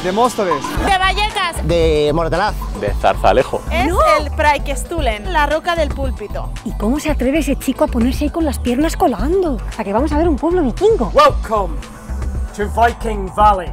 De Móstoles. De Vallecas. De Moratalaz. De Zarzalejo. Es el Praikestulen, la roca del Púlpito. ¿Y cómo se atreve ese chico a ponerse ahí con las piernas colgando? A que vamos a ver un pueblo vikingo. Welcome to Viking Valley.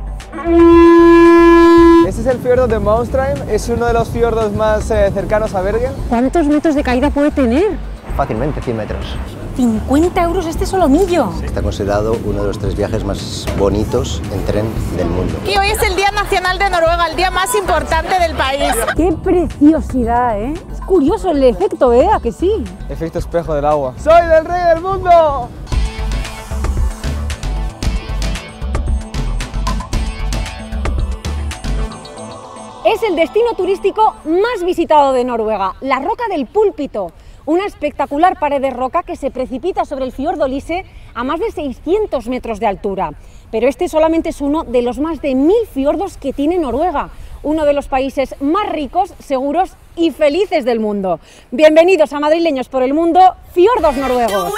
Este es el fiordo de Maustrheim, es uno de los fiordos más cercanos a Bergen. ¿Cuántos metros de caída puede tener? Fácilmente 100 metros. 50 euros este solomillo. Está considerado uno de los 3 viajes más bonitos en tren del mundo. Y hoy es el Día Nacional de Noruega, el día más importante del país. ¡Qué preciosidad, eh! Es curioso el efecto, ¿eh? ¿A que sí? Efecto espejo del agua. ¡Soy del rey del mundo! Es el destino turístico más visitado de Noruega, la Roca del Púlpito, una espectacular pared de roca que se precipita sobre el fiordo Lise a más de 600 metros de altura. Pero este solamente es uno de los más de 1000 fiordos que tiene Noruega, uno de los países más ricos, seguros y felices del mundo. Bienvenidos a Madrileños por el Mundo, Fiordos Noruegos.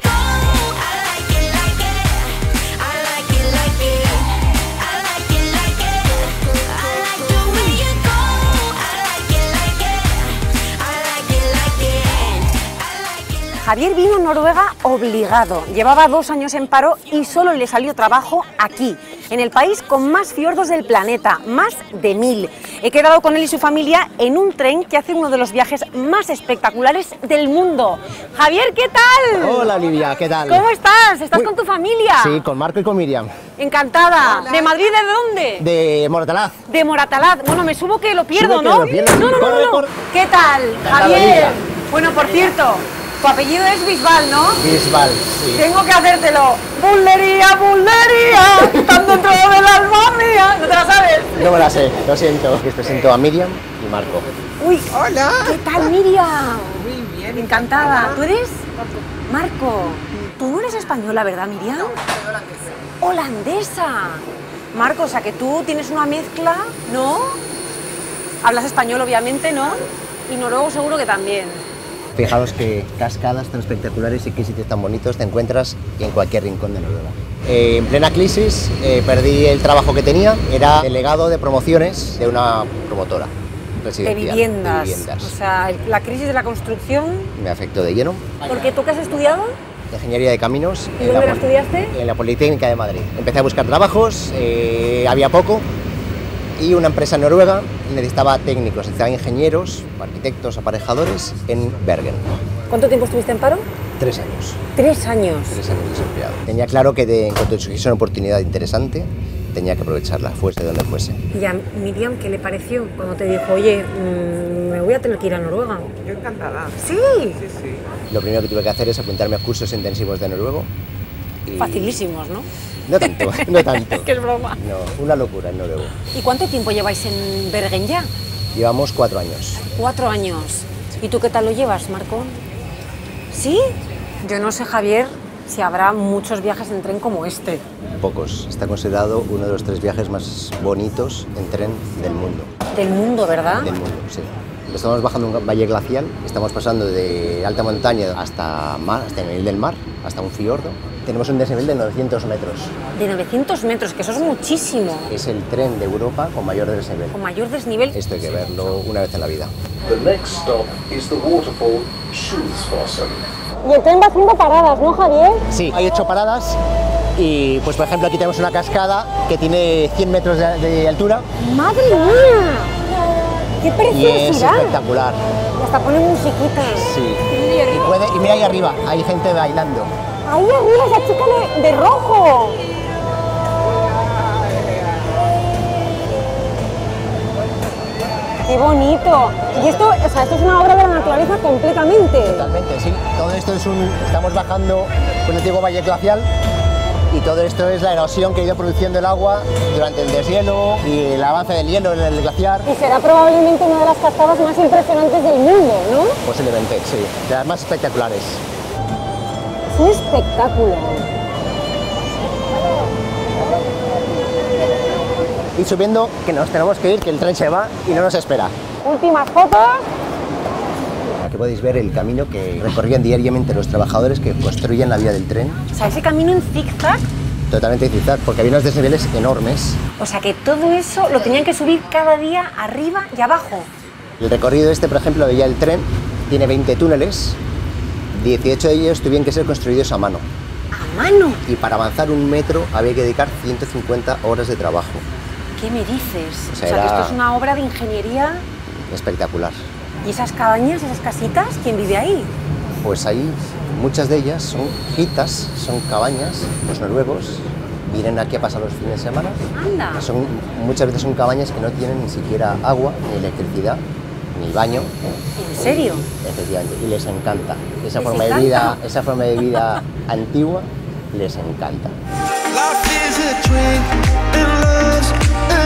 Javier vino a Noruega obligado, llevaba 2 años en paro y solo le salió trabajo aquí, en el país con más fiordos del planeta, más de 1000. He quedado con él y su familia en un tren que hace uno de los viajes más espectaculares del mundo. Javier, ¿qué tal? Hola Olivia, ¿qué tal? ¿Cómo estás? ¿Estás con tu familia? Sí, con Marco y con Miriam. Encantada. Hola. ¿De Madrid de dónde? De Moratalaz. De Moratalaz. Bueno, me subo que lo pierdo, Sube ¿no? que lo pierdes. No. Corre. ¿Qué tal, Encantado, Javier? Olivia. Bueno, por cierto, tu apellido es Bisbal, ¿no? Bisbal, sí. Tengo que hacértelo. ¡Bullería, bullería! ¡Están dentro del alma mía! ¿No te la sabes? No me la sé, lo siento. Les presento a Miriam y Marco. ¡Uy! ¡Hola! ¿Qué tal, Miriam? Muy bien. Encantada. ¿Tú eres? Marco. Tú no eres española, ¿verdad, Miriam? No, soy holandesa. ¡Holandesa! Marco, o sea que tú tienes una mezcla, ¿no? Hablas español, obviamente, ¿no? Y noruego seguro que también. Fijaos qué cascadas tan espectaculares y qué sitios tan bonitos te encuentras en cualquier rincón de Noruega. En plena crisis perdí el trabajo que tenía, era delegado de promociones de una promotora residencial. De viviendas. De viviendas. O sea, la crisis de la construcción. Me afectó de lleno. ¿Por qué tú qué has estudiado? Ingeniería de caminos. ¿Y dónde la estudiaste? En la Politécnica de Madrid. Empecé a buscar trabajos, había poco, y una empresa noruega necesitaba técnicos, necesitaba ingenieros, arquitectos, aparejadores en Bergen. ¿Cuánto tiempo estuviste en paro? 3 años. 3 años. 3 años desempleado. Tenía claro que en cuanto surgiese una oportunidad interesante, tenía que aprovecharla, fuese donde fuese. ¿Y a Miriam qué le pareció cuando te dijo, oye, me voy a tener que ir a Noruega? Yo encantada. ¿Sí? Sí. Lo primero que tuve que hacer es apuntarme a cursos intensivos de noruego. Y... Facilísimos, ¿no? No tanto, no tanto. Es que es broma. No, una locura en noruego. ¿Y cuánto tiempo lleváis en Bergen ya? Llevamos 4 años. 4 años. ¿Y tú qué tal lo llevas, Marco? ¿Sí? Yo no sé, Javier, si habrá muchos viajes en tren como este. Pocos. Está considerado uno de los 3 viajes más bonitos en tren del mundo. Del mundo, ¿verdad? Del mundo, sí. Estamos bajando un valle glacial, estamos pasando de alta montaña hasta mar, hasta el nivel del mar, hasta un fiordo. Tenemos un desnivel de 900 metros. De 900 metros, que eso es muchísimo. Es el tren de Europa con mayor desnivel. Con mayor desnivel. Esto hay que verlo una vez en la vida. The next stop is the waterfall Schulzfossen. Y el tren va haciendo paradas, ¿no, Javier? Sí, hay 8 paradas y, pues, por ejemplo, aquí tenemos una cascada que tiene 100 metros de altura. ¡Madre mía! ¡Qué Y es preciosidad! espectacular. Y hasta pone musiquita. Sí. Y mira ahí arriba, hay gente bailando. ¡Ahí arriba esa chica de rojo! ¡Qué bonito! Y esto, o sea, esto es una obra de la naturaleza completamente. Totalmente, sí. Todo esto es estamos bajando por el antiguo valle glacial y todo esto es la erosión que ha ido produciendo el agua durante el deshielo y el avance del hielo en el glaciar. Y será probablemente una de las cascadas más impresionantes del mundo, ¿no? Posiblemente, sí. De las más espectaculares. Es un espectáculo. Y subiendo, que nos tenemos que ir, que el tren se va y no nos espera. Últimas fotos. Aquí podéis ver el camino que recorrían diariamente los trabajadores que construyen la vía del tren. O sea, ese camino en zigzag totalmente zigzag, porque había unos desniveles enormes. O sea que todo eso lo tenían que subir cada día arriba y abajo. El recorrido este, por ejemplo, veía el tren, tiene 20 túneles, 18 de ellos tuvieron que ser construidos a mano. ¿A mano? Y para avanzar 1 metro había que dedicar 150 horas de trabajo. ¿Qué me dices? O O sea, sea que era- esto es una obra de ingeniería. Espectacular. ¿Y esas cabañas, esas casitas, quién vive ahí? Pues ahí, muchas de ellas son hitas, son cabañas. Los noruegos vienen aquí a pasar los fines de semana. Anda. Muchas veces son cabañas que no tienen ni siquiera agua, ni electricidad, ni baño. ¿En serio? Efectivamente, y les encanta. Esa ¿Les forma encanta? de vida, esa forma de vida antigua les encanta. Life is a drink and love's a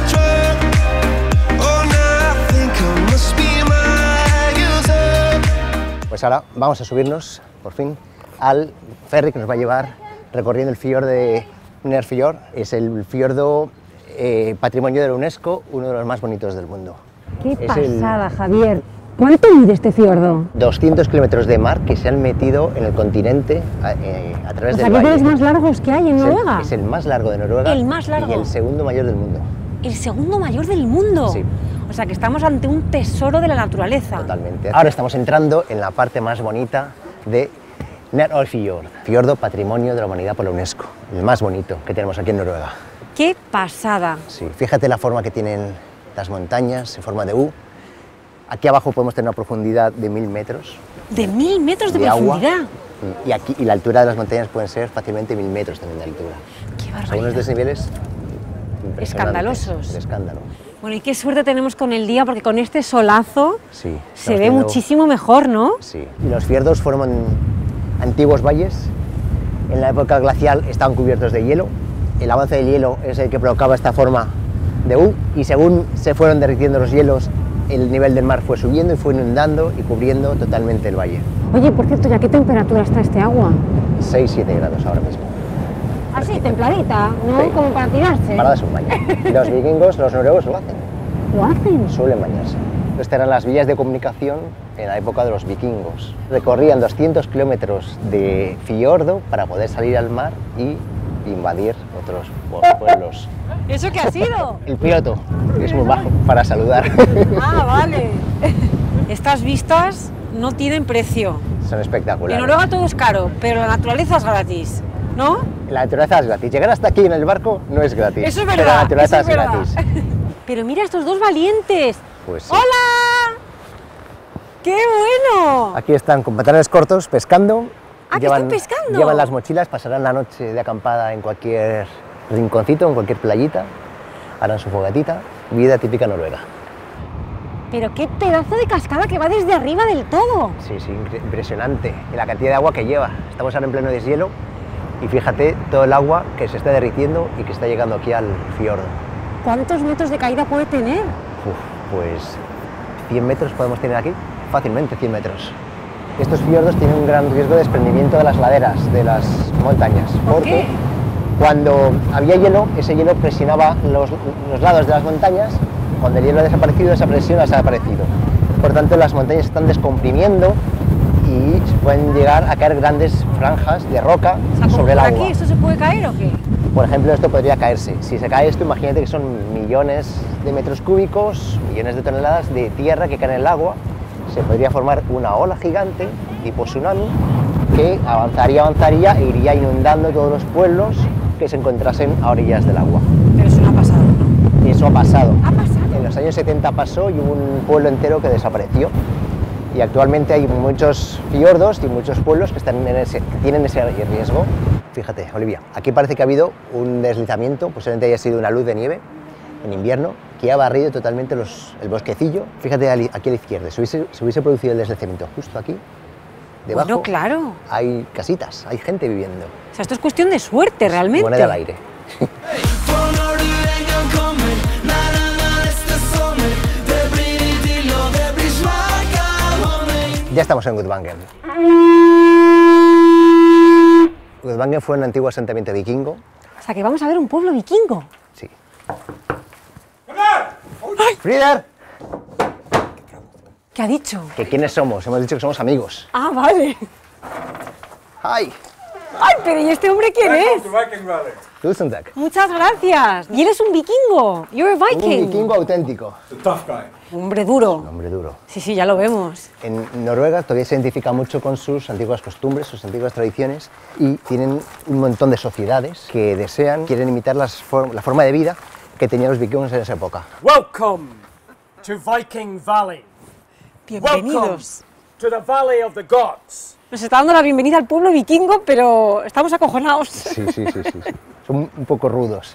drug. Oh, now I think I must be my user. Pues ahora vamos a subirnos, por fin, al ferry que nos va a llevar recorriendo el fiordo de Nærfjord. Es el fiordo patrimonio de la UNESCO, uno de los más bonitos del mundo. ¡Qué Es el- pasada, Javier! ¿Cuánto mide este fiordo? 200 kilómetros de mar que se han metido en el continente a través O sea, del que es de valle. los más largos que hay en Noruega. Es el más largo de Noruega. El más largo. Y el segundo mayor del mundo. El segundo mayor del mundo. Sí. O sea que estamos ante un tesoro de la naturaleza. Totalmente. Ahora estamos entrando en la parte más bonita de Nærfjord, fiordo patrimonio de la humanidad por la UNESCO, el más bonito que tenemos aquí en Noruega. ¡Qué pasada! Sí, fíjate la forma que tienen las montañas en forma de U. Aquí abajo podemos tener una profundidad de 1000 metros De 1000 metros de agua. profundidad. Y la altura de las montañas pueden ser fácilmente 1000 metros también de altura. ¡Qué Son unos barbaridad! desniveles impresionantes. Escandalosos. De escándalo. Bueno, y qué suerte tenemos con el día, porque con este solazo Sí. se estamos ve viendo- muchísimo mejor, ¿no? Sí. Y los fiordos forman antiguos valles. En la época glacial estaban cubiertos de hielo. El avance del hielo es el que provocaba esta forma de U. Y según se fueron derritiendo los hielos, el nivel del mar fue subiendo y fue inundando y cubriendo totalmente el valle. Oye, por cierto, ¿ya qué temperatura está este agua? 6-7 grados ahora mismo. Así, templadita, ¿no? Sí. Como para tirarse. Para darse un baño. Los vikingos, los noruegos lo hacen. ¿Lo hacen? Suelen bañarse. Estas eran las vías de comunicación en la época de los vikingos. Recorrían 200 kilómetros de fiordo para poder salir al mar y invadir otros pueblos. ¿Eso qué ha sido? El piloto, que es muy bajo para saludar. Ah, vale. Estas vistas no tienen precio. Son En espectaculares. Noruega todo es caro, pero la naturaleza es gratis, ¿no? La naturaleza es gratis. Llegar hasta aquí en el barco no es gratis. Eso es Pero verdad. la naturaleza eso es verdad. gratis. Pero mira estos dos valientes. Pues sí. ¡Hola! ¡Qué bueno! Aquí están con pantalones cortos pescando. Ah, que están pescando. Llevan las mochilas, pasarán la noche de acampada en cualquier rinconcito, en cualquier playita, harán su fogatita. Vida típica noruega. Pero qué pedazo de cascada que va desde arriba del todo. Sí, sí, impresionante. Y la cantidad de agua que lleva. Estamos ahora en pleno deshielo y fíjate todo el agua que se está derritiendo y que está llegando aquí al fiordo. ¿Cuántos metros de caída puede tener? Uf, pues 100 metros podemos tener aquí, fácilmente 100 metros. Estos fiordos tienen un gran riesgo de desprendimiento de las laderas, de las montañas. ¿Por qué? Cuando había hielo, ese hielo presionaba los lados de las montañas. Cuando el hielo ha desaparecido, esa presión ha desaparecido. Por tanto, las montañas se están descomprimiendo y pueden llegar a caer grandes franjas de roca O sea, como sobre el por agua. aquí, ¿esto se puede caer o qué? Por ejemplo, esto podría caerse. Si se cae esto, imagínate que son millones de metros cúbicos, millones de toneladas de tierra que caen en el agua. Se podría formar una ola gigante, tipo tsunami, que avanzaría e iría inundando todos los pueblos que se encontrasen a orillas del agua. Pero eso no ha pasado, ¿no? Y eso ha pasado. ¿Ha pasado? En los años 70 pasó y hubo un pueblo entero que desapareció. Y actualmente hay muchos fiordos y muchos pueblos que tienen ese riesgo. Fíjate, Olivia, aquí parece que ha habido un deslizamiento, posiblemente haya sido una luz de nieve en invierno, que ha barrido totalmente el bosquecillo. Fíjate aquí a la izquierda, se hubiese producido el deslizamiento justo aquí, debajo. Bueno, claro. Hay casitas, hay gente viviendo. O sea, esto es cuestión de suerte, realmente. Moneda al aire. Ya estamos en Gudvangen. Gudvangen fue un antiguo asentamiento vikingo. O sea, que vamos a ver un pueblo vikingo. Sí. ¡Frider! ¿Qué ha dicho? ¿Que quiénes somos? Hemos dicho que somos amigos. Ah, vale. ¡Ay! ¡Ay, pero ¿y este hombre quién es? Tusen Dank. Muchas gracias. Y él es un vikingo. You're a Un Viking. vikingo auténtico. Un hombre duro. Un hombre duro. Sí, ya lo vemos. En Noruega todavía se identifica mucho con sus antiguas costumbres, sus antiguas tradiciones y tienen un montón de sociedades que quieren imitar la forma de vida que tenían los vikingos en esa época. Welcome to Viking Valley. Welcome Bienvenidos. to the Valley of the Gods. Nos está dando la bienvenida al pueblo vikingo, pero estamos acojonados. Sí. Son un poco rudos.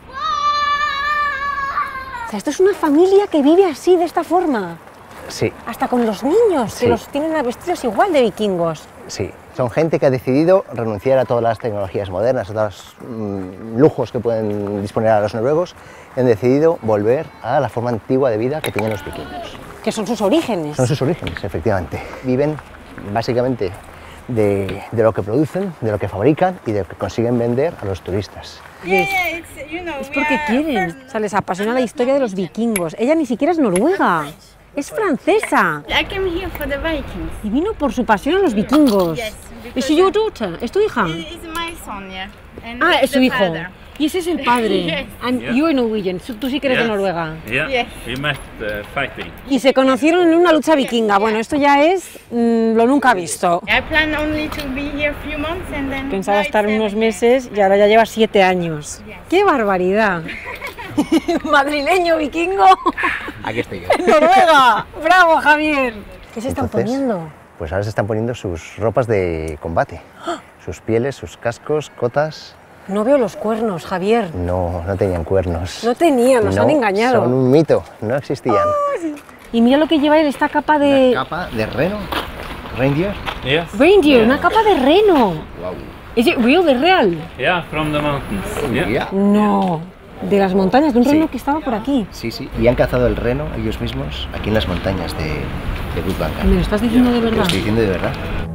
O sea, esto es una familia que vive así, de esta forma. Sí, Hasta con los niños, Sí. que los tienen vestidos igual de vikingos. sí. Son gente que ha decidido renunciar a todas las tecnologías modernas, a todos los lujos que pueden disponer a los noruegos. Han decidido volver a la forma antigua de vida que tenían los vikingos. Que son sus orígenes. Son sus orígenes, efectivamente. Viven básicamente de lo que producen, de lo que fabrican y de lo que consiguen vender a los turistas. Es porque quieren. O sea, les apasiona la historia de los vikingos. Ella ni siquiera es noruega. Es francesa. I came here for the Vikings. Y vino por su pasión a los vikingos. Yes, ¿Es your daughter? ¿Es tu hija? It's my son, yeah. And Ah, es su the hijo. father. Y ese es el padre. Yes. And you're Norwegian. Tú sí que eres de Noruega. Yeah, Yes. we met fighting. Y se conocieron en una lucha vikinga. Bueno, esto ya es lo nunca visto. I plan only to be here a few months and then. Pensaba now it's estar unos 7 meses y ahora ya lleva 7 años. ¡Qué barbaridad! Madrileño vikingo Aquí estoy yo. en Noruega. ¡Bravo, Javier! ¿Qué se están Entonces, poniendo? Pues ahora se están poniendo sus ropas de combate. Sus pieles, sus cascos, cotas. No veo los cuernos, Javier. No tenían cuernos. No tenían, nos han engañado. Son un mito, no existían. Y mira lo que lleva él, esta capa de Capa de reno, reindeer. Yes. reindeer, una capa de reno. Wow. ¿Es real? ¿Es real? Yeah, from the mountains. Yeah. No, de las montañas, de un Sí. reno que estaba por aquí. Sí, y han cazado el reno ellos mismos aquí en las montañas de Gudbrandsdal. ¿Me lo estás diciendo de Te lo verdad? estoy diciendo de verdad.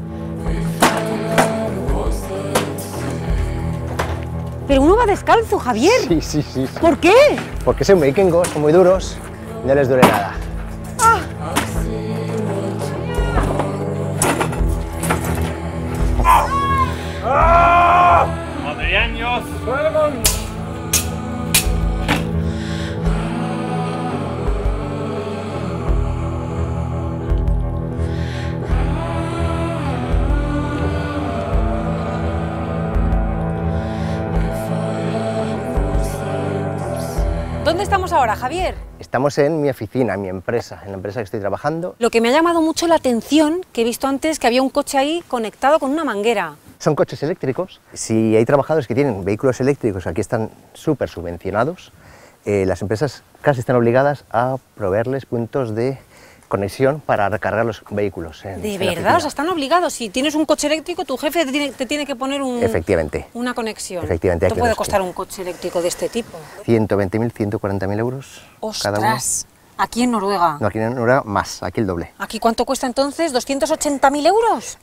Pero uno va descalzo, Javier. Sí. ¿Por qué? Porque son vikingos, son muy duros, no les duele nada. Madrileños. ¿Dónde estamos ahora, Javier? Estamos en mi oficina, en mi empresa, en la empresa que estoy trabajando. Lo que me ha llamado mucho la atención, que he visto antes que había un coche ahí conectado con una manguera. Son coches eléctricos. Si hay trabajadores que tienen vehículos eléctricos, aquí están súper subvencionados, las empresas casi están obligadas a proveerles puntos de conexión para recargar los vehículos. ¿De en la verdad? oficina. O sea, están obligados. Si tienes un coche eléctrico, tu jefe te tiene que poner Efectivamente. una conexión. Efectivamente, hay ¿Cuánto que puede los- costar un coche eléctrico de este tipo? 120.000, 140.000 euros cada uno. ¡Ostras! Aquí en Noruega. No, aquí en Noruega más, aquí el doble. ¿Aquí cuánto cuesta entonces? ¿280.000 euros?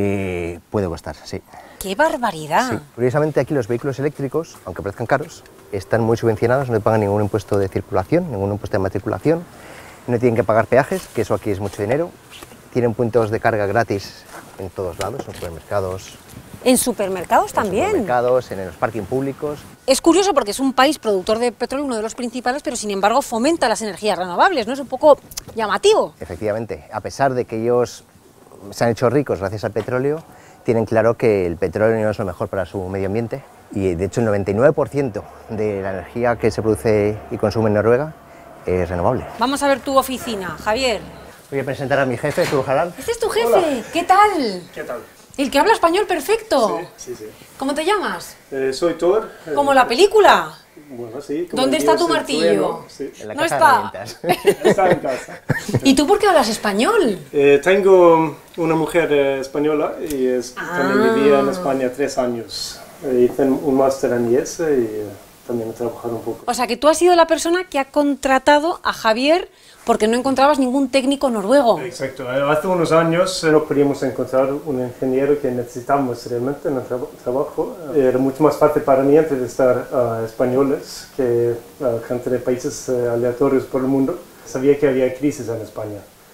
Puede costar, sí. ¡Qué barbaridad! Sí. Curiosamente aquí los vehículos eléctricos, aunque parezcan caros, están muy subvencionados, no pagan ningún impuesto de circulación, ningún impuesto de matriculación, no tienen que pagar peajes, que eso aquí es mucho dinero, tienen puntos de carga gratis en todos lados, en supermercados, En supermercados también. supermercados, en los parking públicos. Es curioso porque es un país productor de petróleo, uno de los principales, pero sin embargo fomenta las energías renovables, ¿no? Es un poco llamativo. Efectivamente, a pesar de que ellos se han hecho ricos gracias al petróleo, tienen claro que el petróleo no es lo mejor para su medio ambiente y de hecho el 99% de la energía que se produce y consume en Noruega es renovable. Vamos a ver tu oficina, Javier. Voy a presentar a mi jefe, Thor Harald. Este es tu jefe. ¿Qué tal? ¿Qué tal? El que habla español perfecto. Sí. ¿Cómo te llamas? Soy Thor. Como la película. Bueno, sí. como ¿Dónde está Dios tu el martillo? trueno, sí. En la No caja está. de herramientas. Está en casa. ¿Y tú por qué hablas español? Tengo una mujer española y también vivía en España 3 años. Hice un máster en IES y también he trabajado un poco. O sea, que tú has sido la persona que ha contratado a Javier porque no encontrabas ningún técnico noruego. Exacto. Hace unos años no podíamos encontrar un ingeniero que necesitamos realmente en el trabajo. Era mucho más fácil para mí entrevistar a españoles que a gente de países aleatorios por el mundo. Sabía que había crisis en España.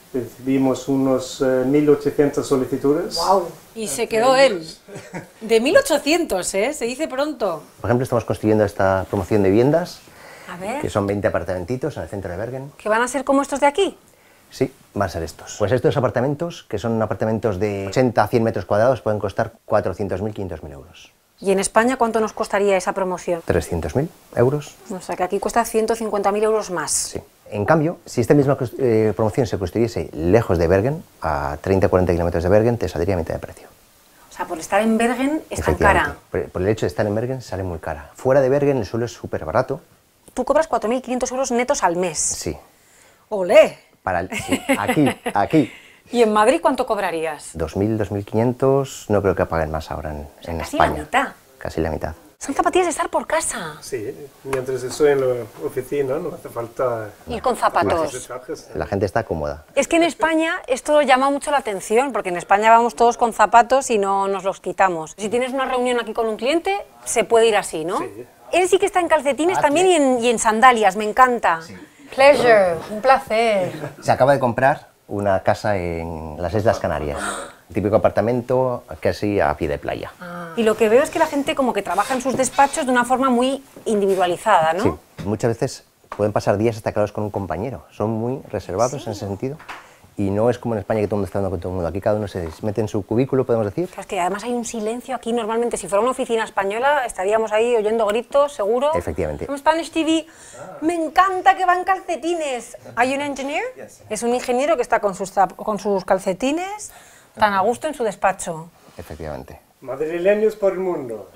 Recibimos unos 1.800 solicitudes. ¡Wow! Y se quedó él. De 1800, ¿eh? Se dice pronto. Por ejemplo, estamos construyendo esta promoción de viviendas, A ver, que son 20 apartamentitos en el centro de Bergen. ¿que van a ser como estos de aquí? Sí, van a ser estos. Pues estos apartamentos, que son apartamentos de 80 a 100 metros cuadrados, pueden costar 400.000, 500.000 euros. ¿Y en España cuánto nos costaría esa promoción? 300.000 euros. O sea, que aquí cuesta 150.000 euros más. Sí. En cambio, si esta misma promoción se construyese lejos de Bergen, a 30-40 kilómetros de Bergen, te saldría a mitad de precio. O sea, por estar en Bergen es tan cara. Por el hecho de estar en Bergen sale muy cara. Fuera de Bergen el suelo es súper barato. Tú cobras 4.500 euros netos al mes. Sí. ¡Olé! Sí, aquí. ¿Y en Madrid cuánto cobrarías? 2.000, 2.500, no creo que paguen más ahora en casi España. la mitad. Casi la mitad. Son zapatillas de estar por casa. Sí, mientras estoy en la oficina no hace falta... Ir con zapatos. La gente está cómoda. Es que en España esto llama mucho la atención, porque en España vamos todos con zapatos y no nos los quitamos. Si tienes una reunión aquí con un cliente, se puede ir así, ¿no? Sí. Él sí que está en calcetines también y en sandalias, me encanta. Sí. Pleasure, un placer. Se acaba de comprar una casa en las Islas Canarias. Típico apartamento casi a pie de playa. Y lo que veo es que la gente como que trabaja en sus despachos de una forma muy individualizada, ¿no? Sí, muchas veces pueden pasar días hasta que hablas con un compañero. Son muy reservados en ese sentido. Y no es como en España que todo el mundo está hablando con todo el mundo. Aquí cada uno se mete en su cubículo, podemos decir. Claro, es que además hay un silencio aquí. Normalmente, si fuera una oficina española, estaríamos ahí oyendo gritos, seguro. Efectivamente. Como Spanish TV, me encanta que van calcetines. ¿Hay un engineer? Es un ingeniero que está con sus calcetines tan a gusto en su despacho. Efectivamente. Madrileños por el mundo.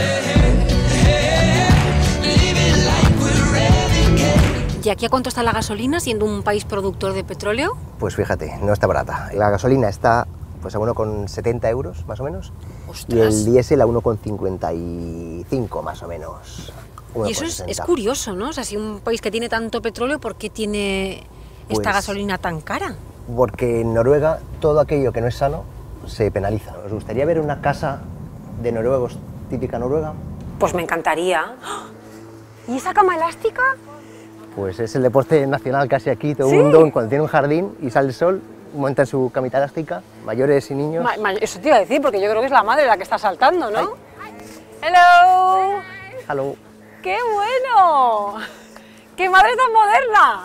¿Y aquí a cuánto está la gasolina, siendo un país productor de petróleo? Pues fíjate, no está barata. La gasolina está pues a 1,70 euros más o menos. ¡Ostras! Y el diésel a 1,55 más o menos. Y eso es curioso, ¿no? O sea, si un país que tiene tanto petróleo, ¿por qué tiene esta Pues- gasolina tan cara? Porque en Noruega todo aquello que no es sano se penaliza. ¿Os gustaría ver una casa de noruegos típica noruega? Pues me encantaría. ¿Y esa cama elástica? Pues es el deporte nacional casi aquí. Todo ¿Sí? el mundo, cuando tiene un jardín y sale el sol, monta en su camita elástica, mayores y niños. Eso te iba a decir, porque yo creo que es la madre la que está saltando, ¿no? ¡Hello! Hello. ¡Qué bueno! ¡Qué madre tan moderna!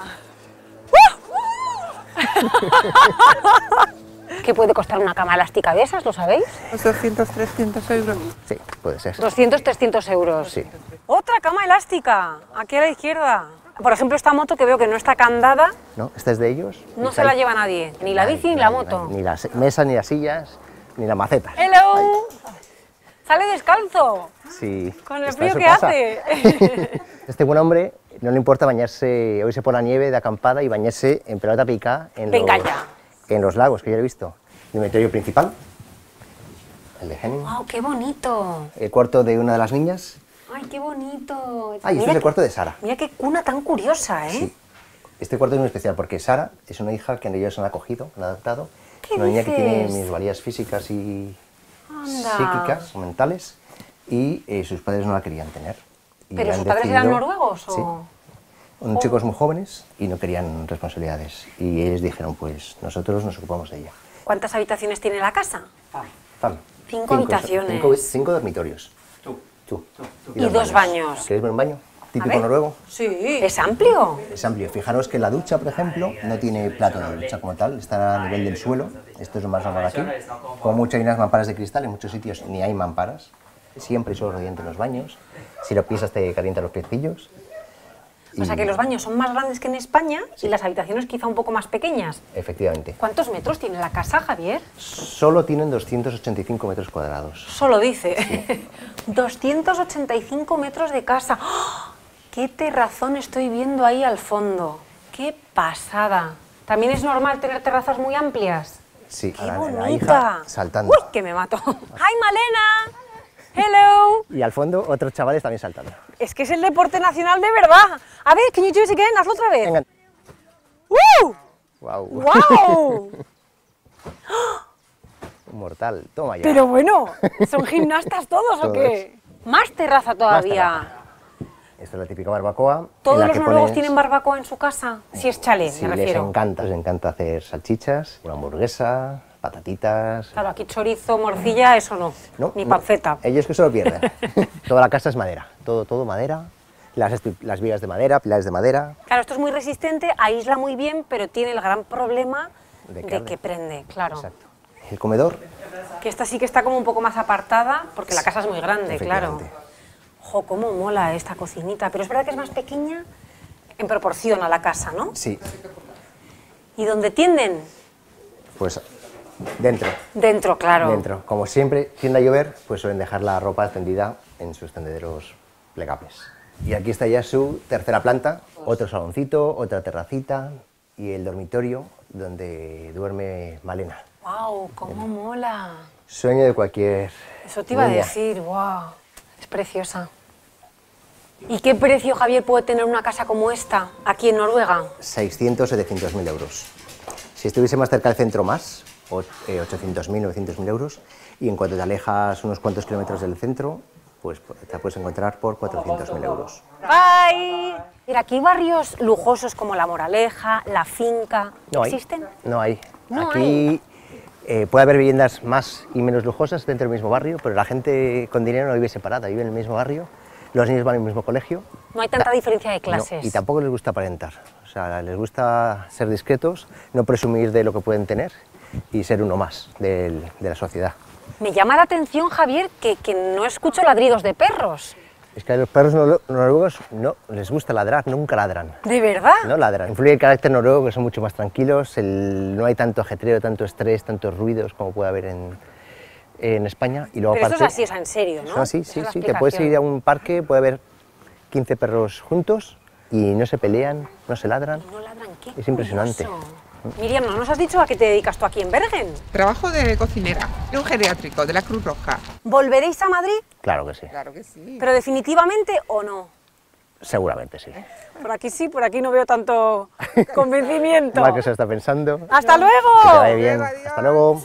¿Qué puede costar una cama elástica de esas, lo sabéis? 200, 300 euros. Sí, puede ser. 200, 300 euros. Sí. Otra cama elástica, aquí a la izquierda. Por ejemplo, esta moto que veo que no está candada, ¿No? ¿Esta es de ellos? no se la lleva nadie. Ni la bici ni la moto. Ni la mesa, ni las sillas, ni la maceta. ¡Hello! ¡Sale descalzo! Sí. Con el está en frío su que casa. hace. Este buen hombre no le importa bañarse, hoy se por la nieve de acampada y bañarse en pelota picada Venga ya. en los lagos, que yo he visto. El dormitorio principal, el de Henning, ¡Wow, qué bonito! el cuarto de una de las niñas. ¡Ay, qué bonito! Ah, y este es el cuarto de Sara. Mira qué cuna tan curiosa, ¿eh? Sí. Este cuarto es muy especial porque Sara es una hija que ellos han acogido, han adoptado. ¿Qué Una niña que tiene dices? minusvalías físicas y Anda. psíquicas o mentales y sus padres no la querían tener. Y ¿Pero han sus padres eran decidido- noruegos o...? Sí. Son chicos muy jóvenes y no querían responsabilidades. Y ellos dijeron, pues nosotros nos ocupamos de ella. ¿Cuántas habitaciones tiene la casa? Fam. 5 habitaciones. 5 dormitorios. Tú. Y 2 baños. ¿Queréis ver un baño? A Típico ver. noruego. Sí. ¿Es amplio? Es amplio. Fijaros que la ducha, por ejemplo, no tiene plato de ducha como tal, está a nivel del suelo. Esto es lo más normal aquí. Como mucho hay unas mamparas de cristal, en muchos sitios ni hay mamparas. Siempre hay suelo radiante en los baños. Si lo pisas te calienta los piecillos. O sea que los baños son más grandes que en España y las habitaciones quizá un poco más pequeñas. Efectivamente. ¿Cuántos metros tiene la casa, Javier? Solo tienen 285 metros cuadrados. Solo dice. 285 metros de casa. ¡Oh! ¡Qué terrazón estoy viendo ahí al fondo! ¡Qué pasada! ¿También es normal tener terrazas muy amplias? Sí, ¡Qué la bonita! hija saltando. ¡Uy, que me mato! ¡Hi, Malena! ¡Hello! Y al fondo otros chavales también saltando. Es que es el deporte nacional de verdad. A ver, can you do it again? Hazlo otra vez. Venga. ¡Woo! Wow. ¡Wow! Mortal. Toma ya. Pero bueno, ¿son gimnastas todos o Todos. qué? Más terraza todavía. Esta es la típica barbacoa. ¿Todos los noruegos tienen barbacoa en su casa? Si es chalet, Sí, me refiero. les encanta hacer salchichas, una hamburguesa, patatitas. Claro, aquí chorizo, morcilla, eso no, ni panceta. Ellos que se lo pierden. Toda la casa es madera, todo madera. Las vigas de madera, pilares de madera. Claro, esto es muy resistente, aísla muy bien, pero tiene el gran problema de que prende, claro. Exacto. El comedor. Que esta sí que está como un poco más apartada, porque la casa es muy grande, claro. Jo, cómo mola esta cocinita, pero es verdad que es más pequeña en proporción a la casa, ¿no? Sí. ¿Y dónde tienden? Pues dentro. Dentro, claro. Dentro. Como siempre, tiende a llover, pues suelen dejar la ropa tendida en sus tendederos plegables. Y aquí está ya su tercera planta, otro saloncito, otra terracita y el dormitorio donde duerme Malena. ¡Wow! ¡Cómo mola! Sueño de cualquier Eso te iba a decir, ¡wow! Es preciosa. ¿Y qué precio, Javier, puede tener una casa como esta aquí en Noruega? 600 o 700.000 euros. Si estuviese más cerca del centro, más, 800.000, 900.000 euros. Y en cuanto te alejas unos cuantos kilómetros del centro, pues te puedes encontrar por 400.000 euros. ¡Ay! Mira, aquí hay barrios lujosos como La Moraleja, La Finca. ¿Existen? No hay. No Aquí puede haber viviendas más y menos lujosas dentro del mismo barrio, pero la gente con dinero no vive separada, vive en el mismo barrio, los niños van al mismo colegio. No hay tanta diferencia de clases. No, y tampoco les gusta aparentar. O sea, les gusta ser discretos, no presumir de lo que pueden tener y ser uno más de la sociedad. Me llama la atención, Javier, que no escucho ladridos de perros. Es que a los perros noruegos no les gusta ladrar, nunca ladran. ¿De verdad? No ladran. Influye el carácter noruego, que son mucho más tranquilos, no hay tanto ajetreo, tanto estrés, tantos ruidos como puede haber en España. Y luego, pero aparte, esto es así, es en serio, ¿no? Son así, sí, sí. Te puedes ir a un parque, puede haber 15 perros juntos y no se pelean, no se ladran. ¿No ladran qué? Es impresionante. Miriam, ¿no nos has dicho a qué te dedicas tú aquí en Bergen? Trabajo de cocinera en un geriátrico de la Cruz Roja. ¿Volveréis a Madrid? Claro que sí. Claro que sí. ¿Pero definitivamente o no? Seguramente sí. Por aquí sí, por aquí no veo tanto convencimiento. Mal que se está pensando. ¡Hasta luego! Que te vaya bien. Hasta luego.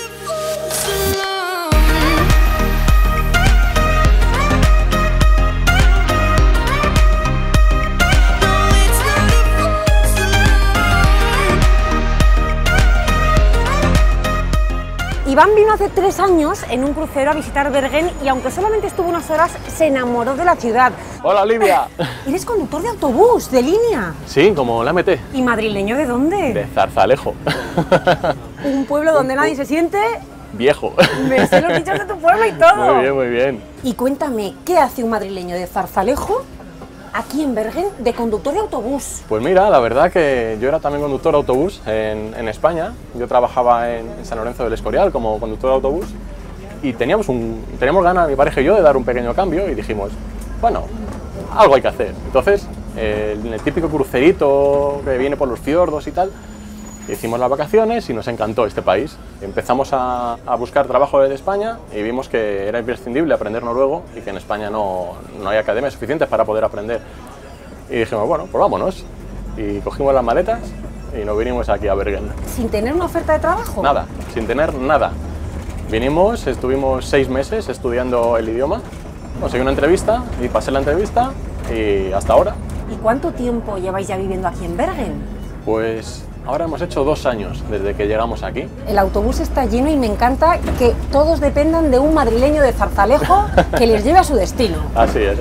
Iván vino hace 3 años en un crucero a visitar Bergen y aunque solamente estuvo unas horas, se enamoró de la ciudad. Hola, Olivia. Eres conductor de autobús, de línea. Sí, como la MT. ¿Y madrileño de dónde? De Zarzalejo. Un pueblo donde nadie se siente... Viejo. Me sé los dichos de tu pueblo y todo. Muy bien, muy bien. Y cuéntame, ¿qué hace un madrileño de Zarzalejo aquí en Bergen de conductor de autobús? Pues mira, la verdad que yo era también conductor de autobús en España. Yo trabajaba en San Lorenzo del Escorial como conductor de autobús y teníamos ganas, mi pareja y yo, de dar un pequeño cambio y dijimos, bueno, algo hay que hacer. Entonces, en el típico crucerito que viene por los fiordos y tal, hicimos las vacaciones y nos encantó este país. Empezamos a buscar trabajo desde España y vimos que era imprescindible aprender noruego y que en España no hay academias suficientes para poder aprender. Y dijimos, bueno, pues vámonos. Y cogimos las maletas y nos vinimos aquí a Bergen. ¿Sin tener una oferta de trabajo? Nada, sin tener nada. Vinimos, estuvimos 6 meses estudiando el idioma, conseguí una entrevista y pasé la entrevista y hasta ahora. ¿Y cuánto tiempo lleváis ya viviendo aquí en Bergen? Pues ahora hemos hecho 2 años desde que llegamos aquí. El autobús está lleno y me encanta que todos dependan de un madrileño de Zarzalejo que les lleve a su destino. Así es.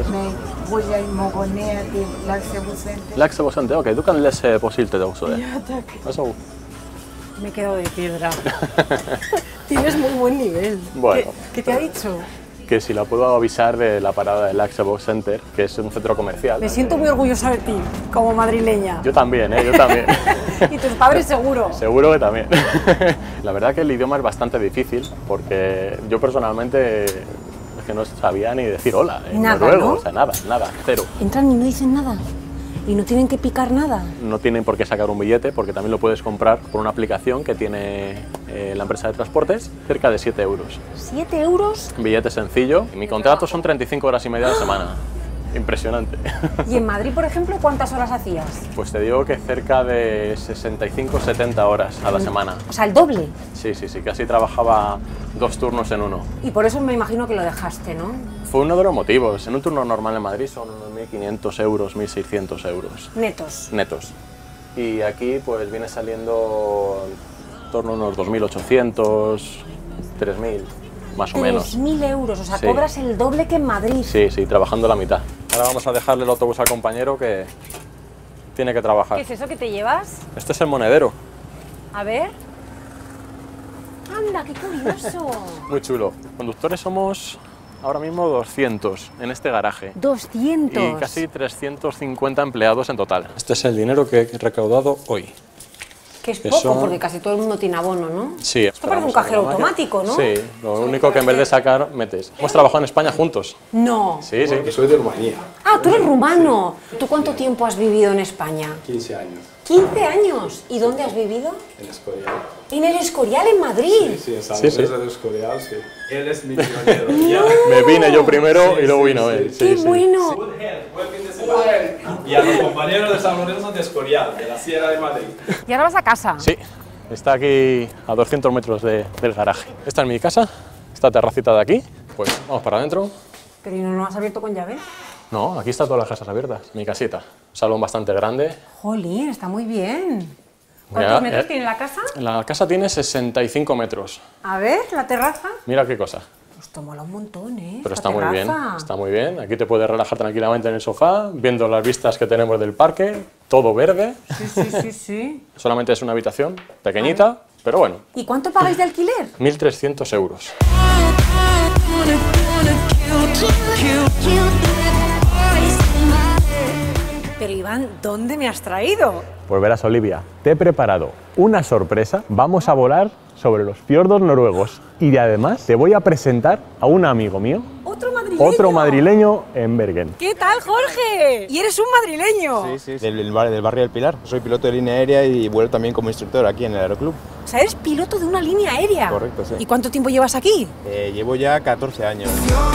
Laksebosente, ok, tú kan lese på skiltet også det. Varsågod. Me quedo de piedra. Tienes muy buen nivel. Bueno. ¿Qué te ha dicho? Que si la puedo avisar de la parada del Laksebox Center, que es un centro comercial. Me siento muy orgullosa de ti, como madrileña. Yo también, yo también. Y tus padres seguro. Seguro que también. La verdad que el idioma es bastante difícil, porque yo personalmente es que no sabía ni decir hola en noruego, ¿no? O sea, nada, cero. Entran y no dicen nada. ¿Y no tienen que picar nada? No tienen por qué sacar un billete, porque también lo puedes comprar por una aplicación que tiene la empresa de transportes, cerca de 7 euros. ¿7 euros? Billete sencillo. Mi contrato son 35 horas y media a la semana. impresionante. ¿Y en Madrid, por ejemplo, cuántas horas hacías? Pues te digo que cerca de 65-70 horas a la semana. O sea, el doble. Sí, casi trabajaba 2 turnos en uno. Y por eso me imagino que lo dejaste, ¿no? Fue uno de los motivos. En un turno normal en Madrid son unos 1.500 euros, 1.600 euros. Netos. Netos. Y aquí pues viene saliendo en torno a unos 2.800, 3.000, más o menos. 3.000 euros, o sea, Sí. cobras el doble que en Madrid. Sí, trabajando la mitad. Ahora vamos a dejarle el autobús al compañero que tiene que trabajar. ¿Qué es eso que te llevas? Este es el monedero. A ver. ¡Anda, qué curioso! Muy chulo. Conductores somos ahora mismo 200 en este garaje. 200. Y casi 350 empleados en total. Este es el dinero que he recaudado hoy. Que es poco, Eso- porque casi todo el mundo tiene abono, ¿no? Sí. Esto parece un cajero automático, ¿no? Sí, lo único que en vez de sacar, metes. Hemos trabajado en España juntos. No. Sí. Porque soy de Rumanía. Ah, tú eres rumano. ¿Tú cuánto tiempo has vivido en España? 15 años. 15 años. ¿Y dónde has vivido? En Escorial. En el Escorial, en Madrid. Sí, en San Sí, Andrés sí. de Escorial, sí. Él es mi pionero. Me vine yo primero y luego vino él. ¡Qué bueno! Y a los compañeros de San Lorenzo de Escorial, de la Sierra de Madrid. ¿Y ahora vas a casa? Sí, está aquí a 200 metros del garaje. Esta es mi casa, esta terracita de aquí. Pues vamos para adentro. ¿Pero y no lo has abierto con llave? No, aquí están todas las casas abiertas. Mi casita. Un salón bastante grande. Jolín, está muy bien. Mira, ¿Cuántos metros tiene la casa? La casa tiene 65 metros. A ver, la terraza. Mira qué cosa. Pues te mola un montón, ¿eh? Pero esta está muy bien, terraza. está muy bien. Aquí te puedes relajar tranquilamente en el sofá, viendo las vistas que tenemos del parque, todo verde. Sí. Solamente es una habitación pequeñita, pero bueno, ¿Y cuánto pagáis de alquiler? 1.300 euros. Pero Iván, ¿dónde me has traído? Pues verás, Olivia, te he preparado una sorpresa. Vamos a volar sobre los fiordos noruegos y además te voy a presentar a un amigo mío, ¿Otro madrileño? otro madrileño en Bergen. ¿Qué tal, Jorge? ¿Y eres un madrileño? Sí, del barrio del Pilar. Soy piloto de línea aérea y vuelo también como instructor aquí en el Aeroclub. O sea, eres piloto de una línea aérea. Correcto, sí. ¿Y cuánto tiempo llevas aquí? Llevo ya 14 años.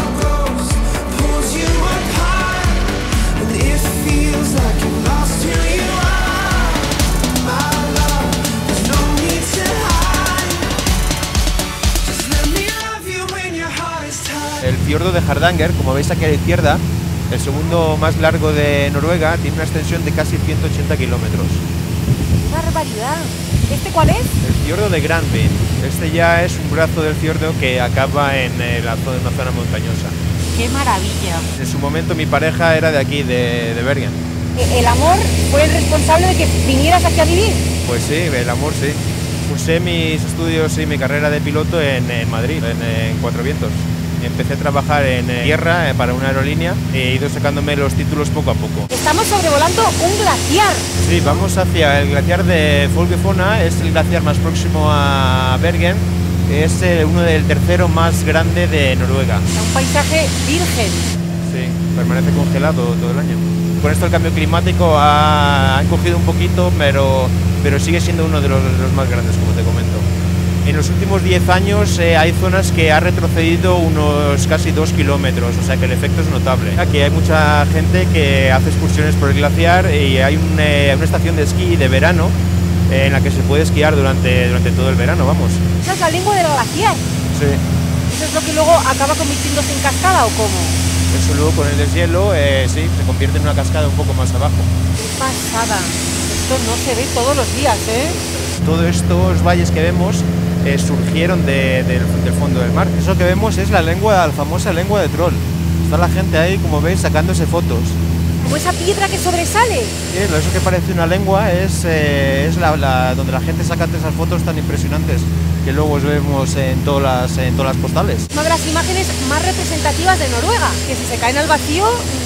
El fiordo de Hardanger, como veis aquí a la izquierda, el segundo más largo de Noruega, tiene una extensión de casi 180 kilómetros. ¡Qué barbaridad! ¿Este cuál es? El fiordo de Granvin. Este ya es un brazo del fiordo que acaba en una zona montañosa. ¡Qué maravilla! En su momento mi pareja era de aquí, de Bergen. ¿El amor fue el responsable de que vinieras aquí a vivir? Pues sí, el amor sí. Cursé mis estudios y mi carrera de piloto en Madrid, en Cuatro Vientos. Empecé a trabajar en tierra para una aerolínea e he ido sacándome los títulos poco a poco. Estamos sobrevolando un glaciar. Sí, vamos hacia el glaciar de Folgefonna, es el glaciar más próximo a Bergen. Es uno del tercero más grande de Noruega. Un paisaje virgen. Sí, permanece congelado todo el año. Con esto el cambio climático ha encogido un poquito, pero sigue siendo uno de los más grandes, como te comento. En los últimos 10 años hay zonas que ha retrocedido unos casi 2 kilómetros, o sea que el efecto es notable. Aquí hay mucha gente que hace excursiones por el glaciar y hay una estación de esquí de verano en la que se puede esquiar durante todo el verano, vamos. Esa es la lengua del glaciar. Sí. ¿Eso es lo que luego acaba convirtiéndose en cascada o cómo? Eso luego con el deshielo, sí, se convierte en una cascada un poco más abajo. ¡Qué pasada! Esto no se ve todos los días, ¿eh? Todos estos valles que vemos surgieron del fondo del mar. Eso que vemos es la famosa lengua de Troll. Está la gente ahí, como veis, sacándose fotos. Como esa piedra que sobresale. Sí, eso que parece una lengua es donde la gente saca esas fotos tan impresionantes que luego vemos en todas las postales. Una de las imágenes más representativas de Noruega, que si se caen al vacío,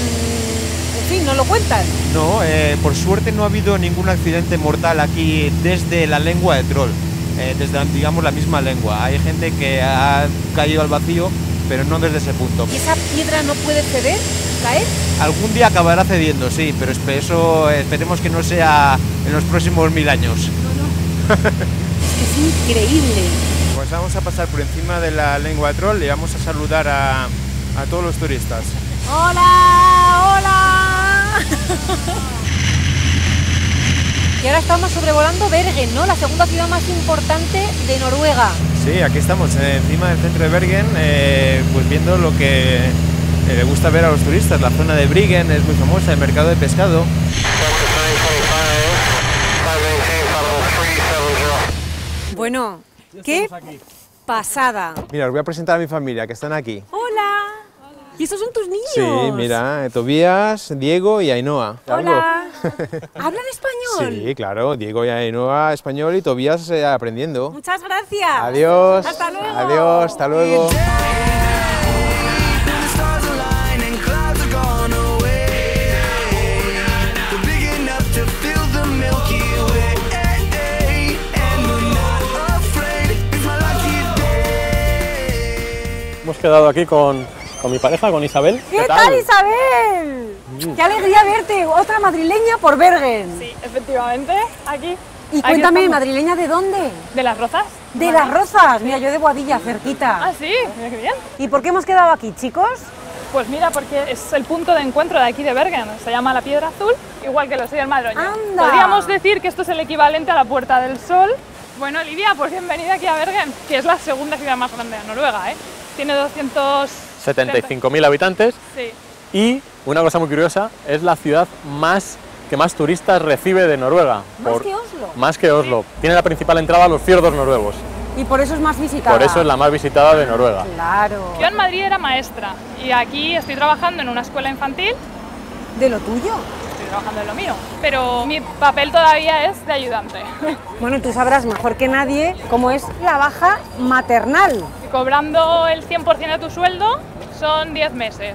en fin, no lo cuentan. No, por suerte no ha habido ningún accidente mortal aquí desde la lengua de Troll. Desde, digamos, la misma lengua. Hay gente que ha caído al vacío, pero no desde ese punto. ¿Y esa piedra no puede ceder, caer? Algún día acabará cediendo, sí, pero eso esperemos que no sea en los próximos 1000 años. No. Es que es increíble. Pues vamos a pasar por encima de la lengua de Troll y vamos a saludar a todos los turistas. ¡Hola! ¡Hola, hola! Y ahora estamos sobrevolando Bergen, ¿no? La segunda ciudad más importante de Noruega. Sí, aquí estamos, encima del centro de Bergen, pues viendo lo que le gusta ver a los turistas. La zona de Bryggen es muy famosa, el mercado de pescado. Bueno, qué pasada. Mira, os voy a presentar a mi familia, que están aquí. ¡Hola! ¿Y estos son tus niños? Sí, mira, Tobías, Diego y Ainhoa. Hola. ¿Hablan español? Sí, claro, Diego y Ainhoa español y Tobías aprendiendo. Muchas gracias. Adiós. Hasta luego. Adiós, hasta luego. Hemos quedado aquí con mi pareja, con Isabel. ¿Qué tal, Isabel? ¡Qué alegría verte! Otra madrileña por Bergen. Sí, efectivamente, aquí. Y cuéntame, ¿madrileña de dónde? De Las Rozas. De Las Rozas. Mira, yo de Boadilla, cerquita. Ah, sí, mira qué bien. ¿Y por qué hemos quedado aquí, chicos? Pues mira, porque es el punto de encuentro de aquí de Bergen. Se llama la Piedra Azul, igual que lo soy el Madroño. ¡Anda! Podríamos decir que esto es el equivalente a la Puerta del Sol. Bueno, Lidia, pues bienvenida aquí a Bergen, que es la segunda ciudad más grande de Noruega, ¿eh? Tiene 75.000 habitantes. Sí. Y una cosa muy curiosa, es la ciudad que más turistas recibe de Noruega. ¿Más que Oslo? Más que Oslo. Tiene la principal entrada a los fiordos noruegos. Y por eso es más visitada. Por eso es la más visitada de Noruega. Claro. Yo en Madrid era maestra y aquí estoy trabajando en una escuela infantil. ¿De lo tuyo? Estoy trabajando en lo mío, pero mi papel todavía es de ayudante. Bueno, tú sabrás mejor que nadie cómo es la baja maternal. Cobrando el 100% de tu sueldo son 10 meses.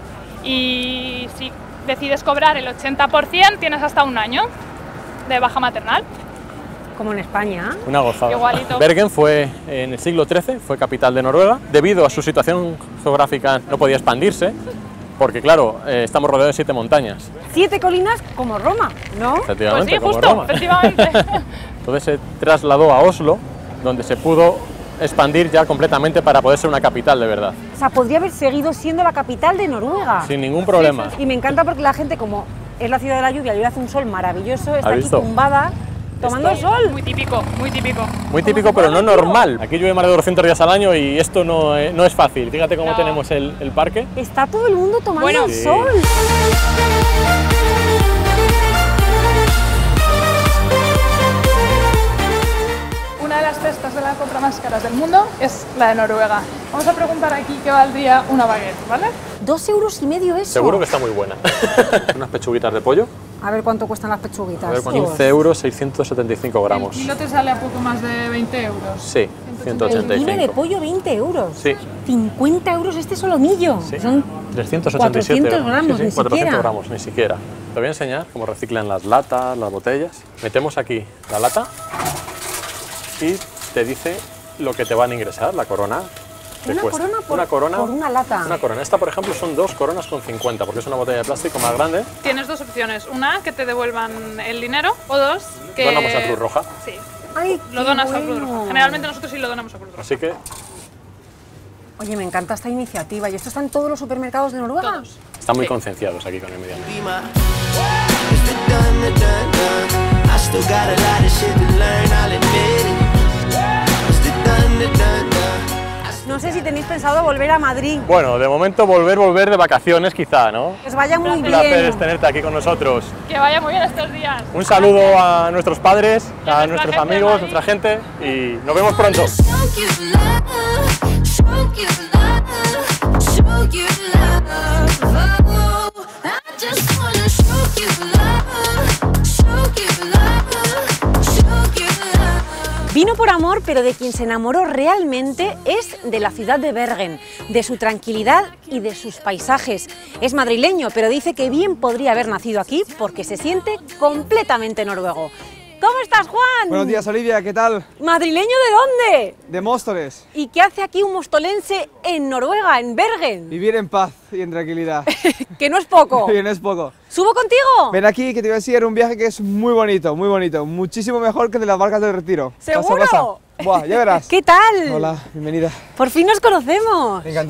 Y si decides cobrar el 80%, tienes hasta un año de baja maternal. Como en España. Una gozada. Igualito. Bergen fue en el siglo XIII, fue capital de Noruega. Debido a su situación geográfica no podía expandirse, porque claro, estamos rodeados de 7 montañas. 7 colinas como Roma, ¿no? Efectivamente, pues sí, como justo, Roma. efectivamente. Entonces se trasladó a Oslo, donde se pudo expandir ya completamente para poder ser una capital de verdad. O sea, podría haber seguido siendo la capital de Noruega. Sin ningún problema. Y me encanta porque la gente, como es la ciudad de la lluvia y hoy hace un sol maravilloso, está aquí tumbada tomando el sol. Muy típico, muy típico. Muy típico, pero no normal. Aquí llueve más de 200 días al año y esto no es fácil. Fíjate cómo tenemos el parque. Está todo el mundo tomando el Sí. sol. Una de las cestas de la compra más caras del mundo es la de Noruega. Vamos a preguntar aquí qué valdría una baguette, ¿vale? 2,5 € eso. Seguro que está muy buena. Unas pechuguitas de pollo. A ver cuánto cuestan las pechuguitas. A ver, 15 euros, 675 gramos. El kilo te sale a poco más de 20 euros. Sí, El kilo de 185. pollo, 20 euros. Sí. 50 euros este solomillo. Sí. Son 387 400 gramos, sí, ni 400 siquiera. gramos, ni siquiera. Te voy a enseñar cómo reciclan las latas, las botellas. Metemos aquí la lata y te dice lo que te van a ingresar, la corona. que Una cuesta. corona por, Una corona por una lata. Una corona. Esta, por ejemplo, son 2 coronas con 50, porque es una botella de plástico más grande. Tienes dos opciones. Una, que te devuelvan el dinero, o dos, que... Donamos a Cruz Roja. Sí. Ay, Lo qué donas a bueno. Cruz Roja. Generalmente nosotros sí lo donamos a Cruz Roja. Así que Oye, me encanta esta iniciativa. ¿Y esto está en todos los supermercados de Noruega? Todos. están muy concienciados aquí con el medio ambiente. No sé si tenéis pensado volver a Madrid. Bueno, de momento volver de vacaciones quizá, ¿no? Que os vaya muy Un placer bien. es tenerte aquí con nosotros. Que vaya muy bien estos días. Un saludo a nuestros padres, Y a a nuestra nuestros gente de amigos, Madrid. nuestra gente y nos vemos pronto. Vino por amor, pero de quien se enamoró realmente es de la ciudad de Bergen, de su tranquilidad y de sus paisajes. Es madrileño, pero dice que bien podría haber nacido aquí porque se siente completamente noruego. ¿Cómo estás, Juan? Buenos días, Olivia, ¿qué tal? ¿Madrileño de dónde? De Móstoles. ¿Y qué hace aquí un mostolense en Noruega, en Bergen? Vivir en paz y en tranquilidad. Que no es poco. Bien, es poco. ¿Subo contigo? Ven aquí, que te voy a decir un viaje que es muy bonito, muchísimo mejor que el de las barcas del Retiro. ¿Seguro? Pasa. Buah, ya verás. ¿Qué tal? Hola, bienvenida. Por fin nos conocemos. Encantado.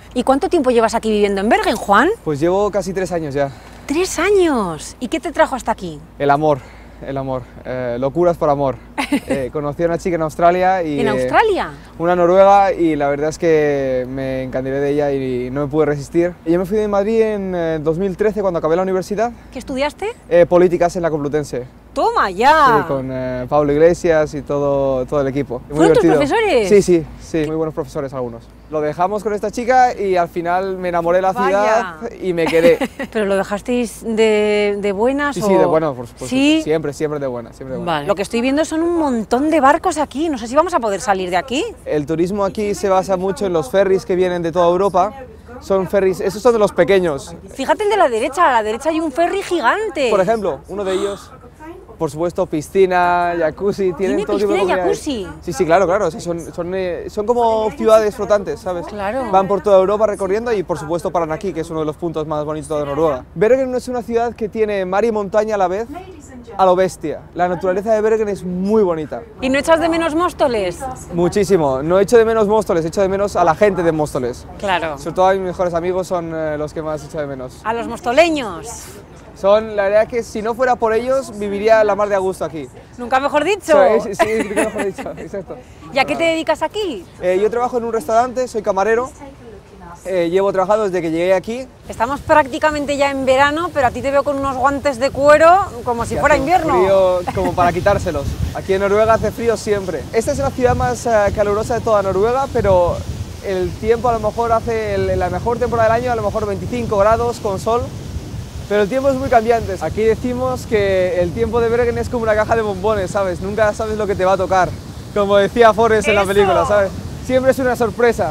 ¿Y cuánto tiempo llevas aquí viviendo en Bergen, Juan? Pues llevo casi 3 años ya. 3 años. ¿Y qué te trajo hasta aquí? El amor, locuras por amor. Conocí a una chica en Australia y... ¿En Australia? Una noruega, y la verdad es que me encandilé de ella y no me pude resistir. Y yo me fui de Madrid en 2013 cuando acabé la universidad. ¿Qué estudiaste? Políticas en la Complutense. ¡Toma ya! Sí, con Pablo Iglesias y todo el equipo. Muy ¿Fueron tus divertido. profesores? Sí, muy buenos profesores algunos. Lo dejamos con esta chica y al final me enamoré de la ciudad y me quedé. ¿Pero lo dejasteis de buenas Sí, o...? sí, de buenas, por ¿Sí? siempre de buenas, siempre de buenas. Vale. Lo que estoy viendo son un montón de barcos aquí, no sé si vamos a poder salir de aquí. El turismo aquí se basa mucho en los ferries que vienen de toda Europa. Son ferries, esos son de los pequeños. Fíjate el de la derecha, a la derecha hay un ferry gigante. Por ejemplo, uno de ellos, por supuesto, piscina, jacuzzi, tienen todo tipo de piscina y comunidades. jacuzzi? Sí, claro, o sea, son como ciudades flotantes, ¿sabes? Claro. Van por toda Europa recorriendo y, por supuesto, paran aquí, que es uno de los puntos más bonitos de Noruega. Bergen es una ciudad que tiene mar y montaña a la vez, a lo bestia. La naturaleza de Bergen es muy bonita. ¿Y no echas de menos Móstoles? Muchísimo. No echo de menos Móstoles, echo de menos a la gente de Móstoles. Claro. Sobre todo a mis mejores amigos son los que más echo de menos. A los mostoleños. La verdad que si no fuera por ellos, viviría la mar de a gusto aquí. Nunca mejor dicho. Sí, nunca mejor dicho, exacto. ¿Y a qué te dedicas aquí? Yo trabajo en un restaurante, soy camarero. Llevo trabajando desde que llegué aquí. Estamos prácticamente ya en verano, pero a ti te veo con unos guantes de cuero como si fuera invierno. Frío como para quitárselos. Aquí en Noruega hace frío siempre. Esta es la ciudad más calurosa de toda Noruega, pero el tiempo a lo mejor hace, la mejor temporada del año, a lo mejor 25 grados con sol. Pero el tiempo es muy cambiante. Aquí decimos que el tiempo de Bergen es como una caja de bombones, ¿sabes? Nunca sabes lo que te va a tocar. Como decía Forrest en la película, ¿sabes? Siempre es una sorpresa.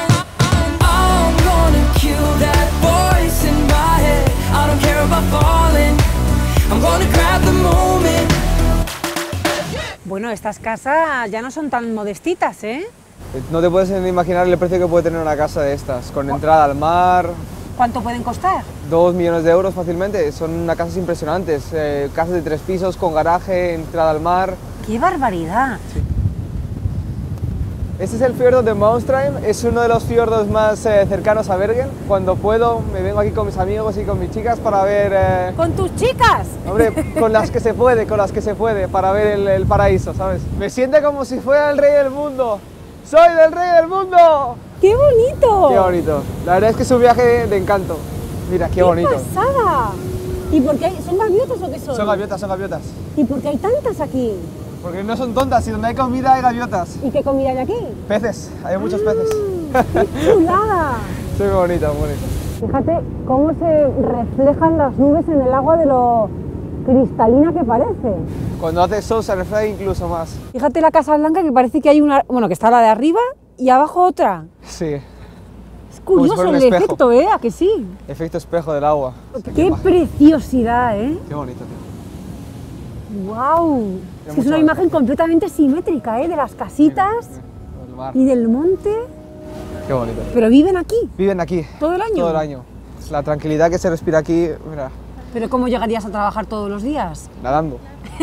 Bueno, estas casas ya no son tan modestitas, ¿eh? No te puedes ni imaginar el precio que puede tener una casa de estas, con entrada al mar. ¿Cuánto pueden costar? 2 millones de euros fácilmente. Son casas impresionantes, casas de 3 pisos con garaje, entrada al mar. ¡Qué barbaridad! Sí. Este es el fiordo de Maunstreim, es uno de los fiordos más cercanos a Bergen. Cuando puedo me vengo aquí con mis amigos y con mis chicas para ver... ¿Con tus chicas? Hombre, con las que se puede, para ver el paraíso, ¿sabes? Me siento como si fuera el rey del mundo. ¡Soy del rey del mundo! ¡Qué bonito! ¡Qué bonito! La verdad es que es un viaje de encanto. Mira, qué bonito. ¡Qué pasada! ¿Y por qué son gaviotas o qué son? Son gaviotas. ¿Y por qué hay tantas aquí? Porque no son tontas, y donde hay comida hay gaviotas. ¿Y qué comida hay aquí? Peces, hay muchos peces. ¡Qué chulada! Sí, muy bonito, muy bonito. Fíjate cómo se reflejan las nubes en el agua de lo cristalina que parece. Cuando hace sol se refleja incluso más. Fíjate la Casa Blanca, que parece que hay una... Bueno, que está la de arriba y abajo otra. Sí. Es curioso el efecto, ¿eh? ¿A que sí? Efecto espejo del agua. ¡Qué preciosidad, eh! Qué bonito, tío. ¡Guau! Es una imagen completamente simétrica, ¿eh? De las casitas y del monte. Qué bonito. ¿Pero viven aquí? Viven aquí. ¿Todo el año? Todo el año. La tranquilidad que se respira aquí, mira. ¿Pero cómo llegarías a trabajar todos los días? Nadando.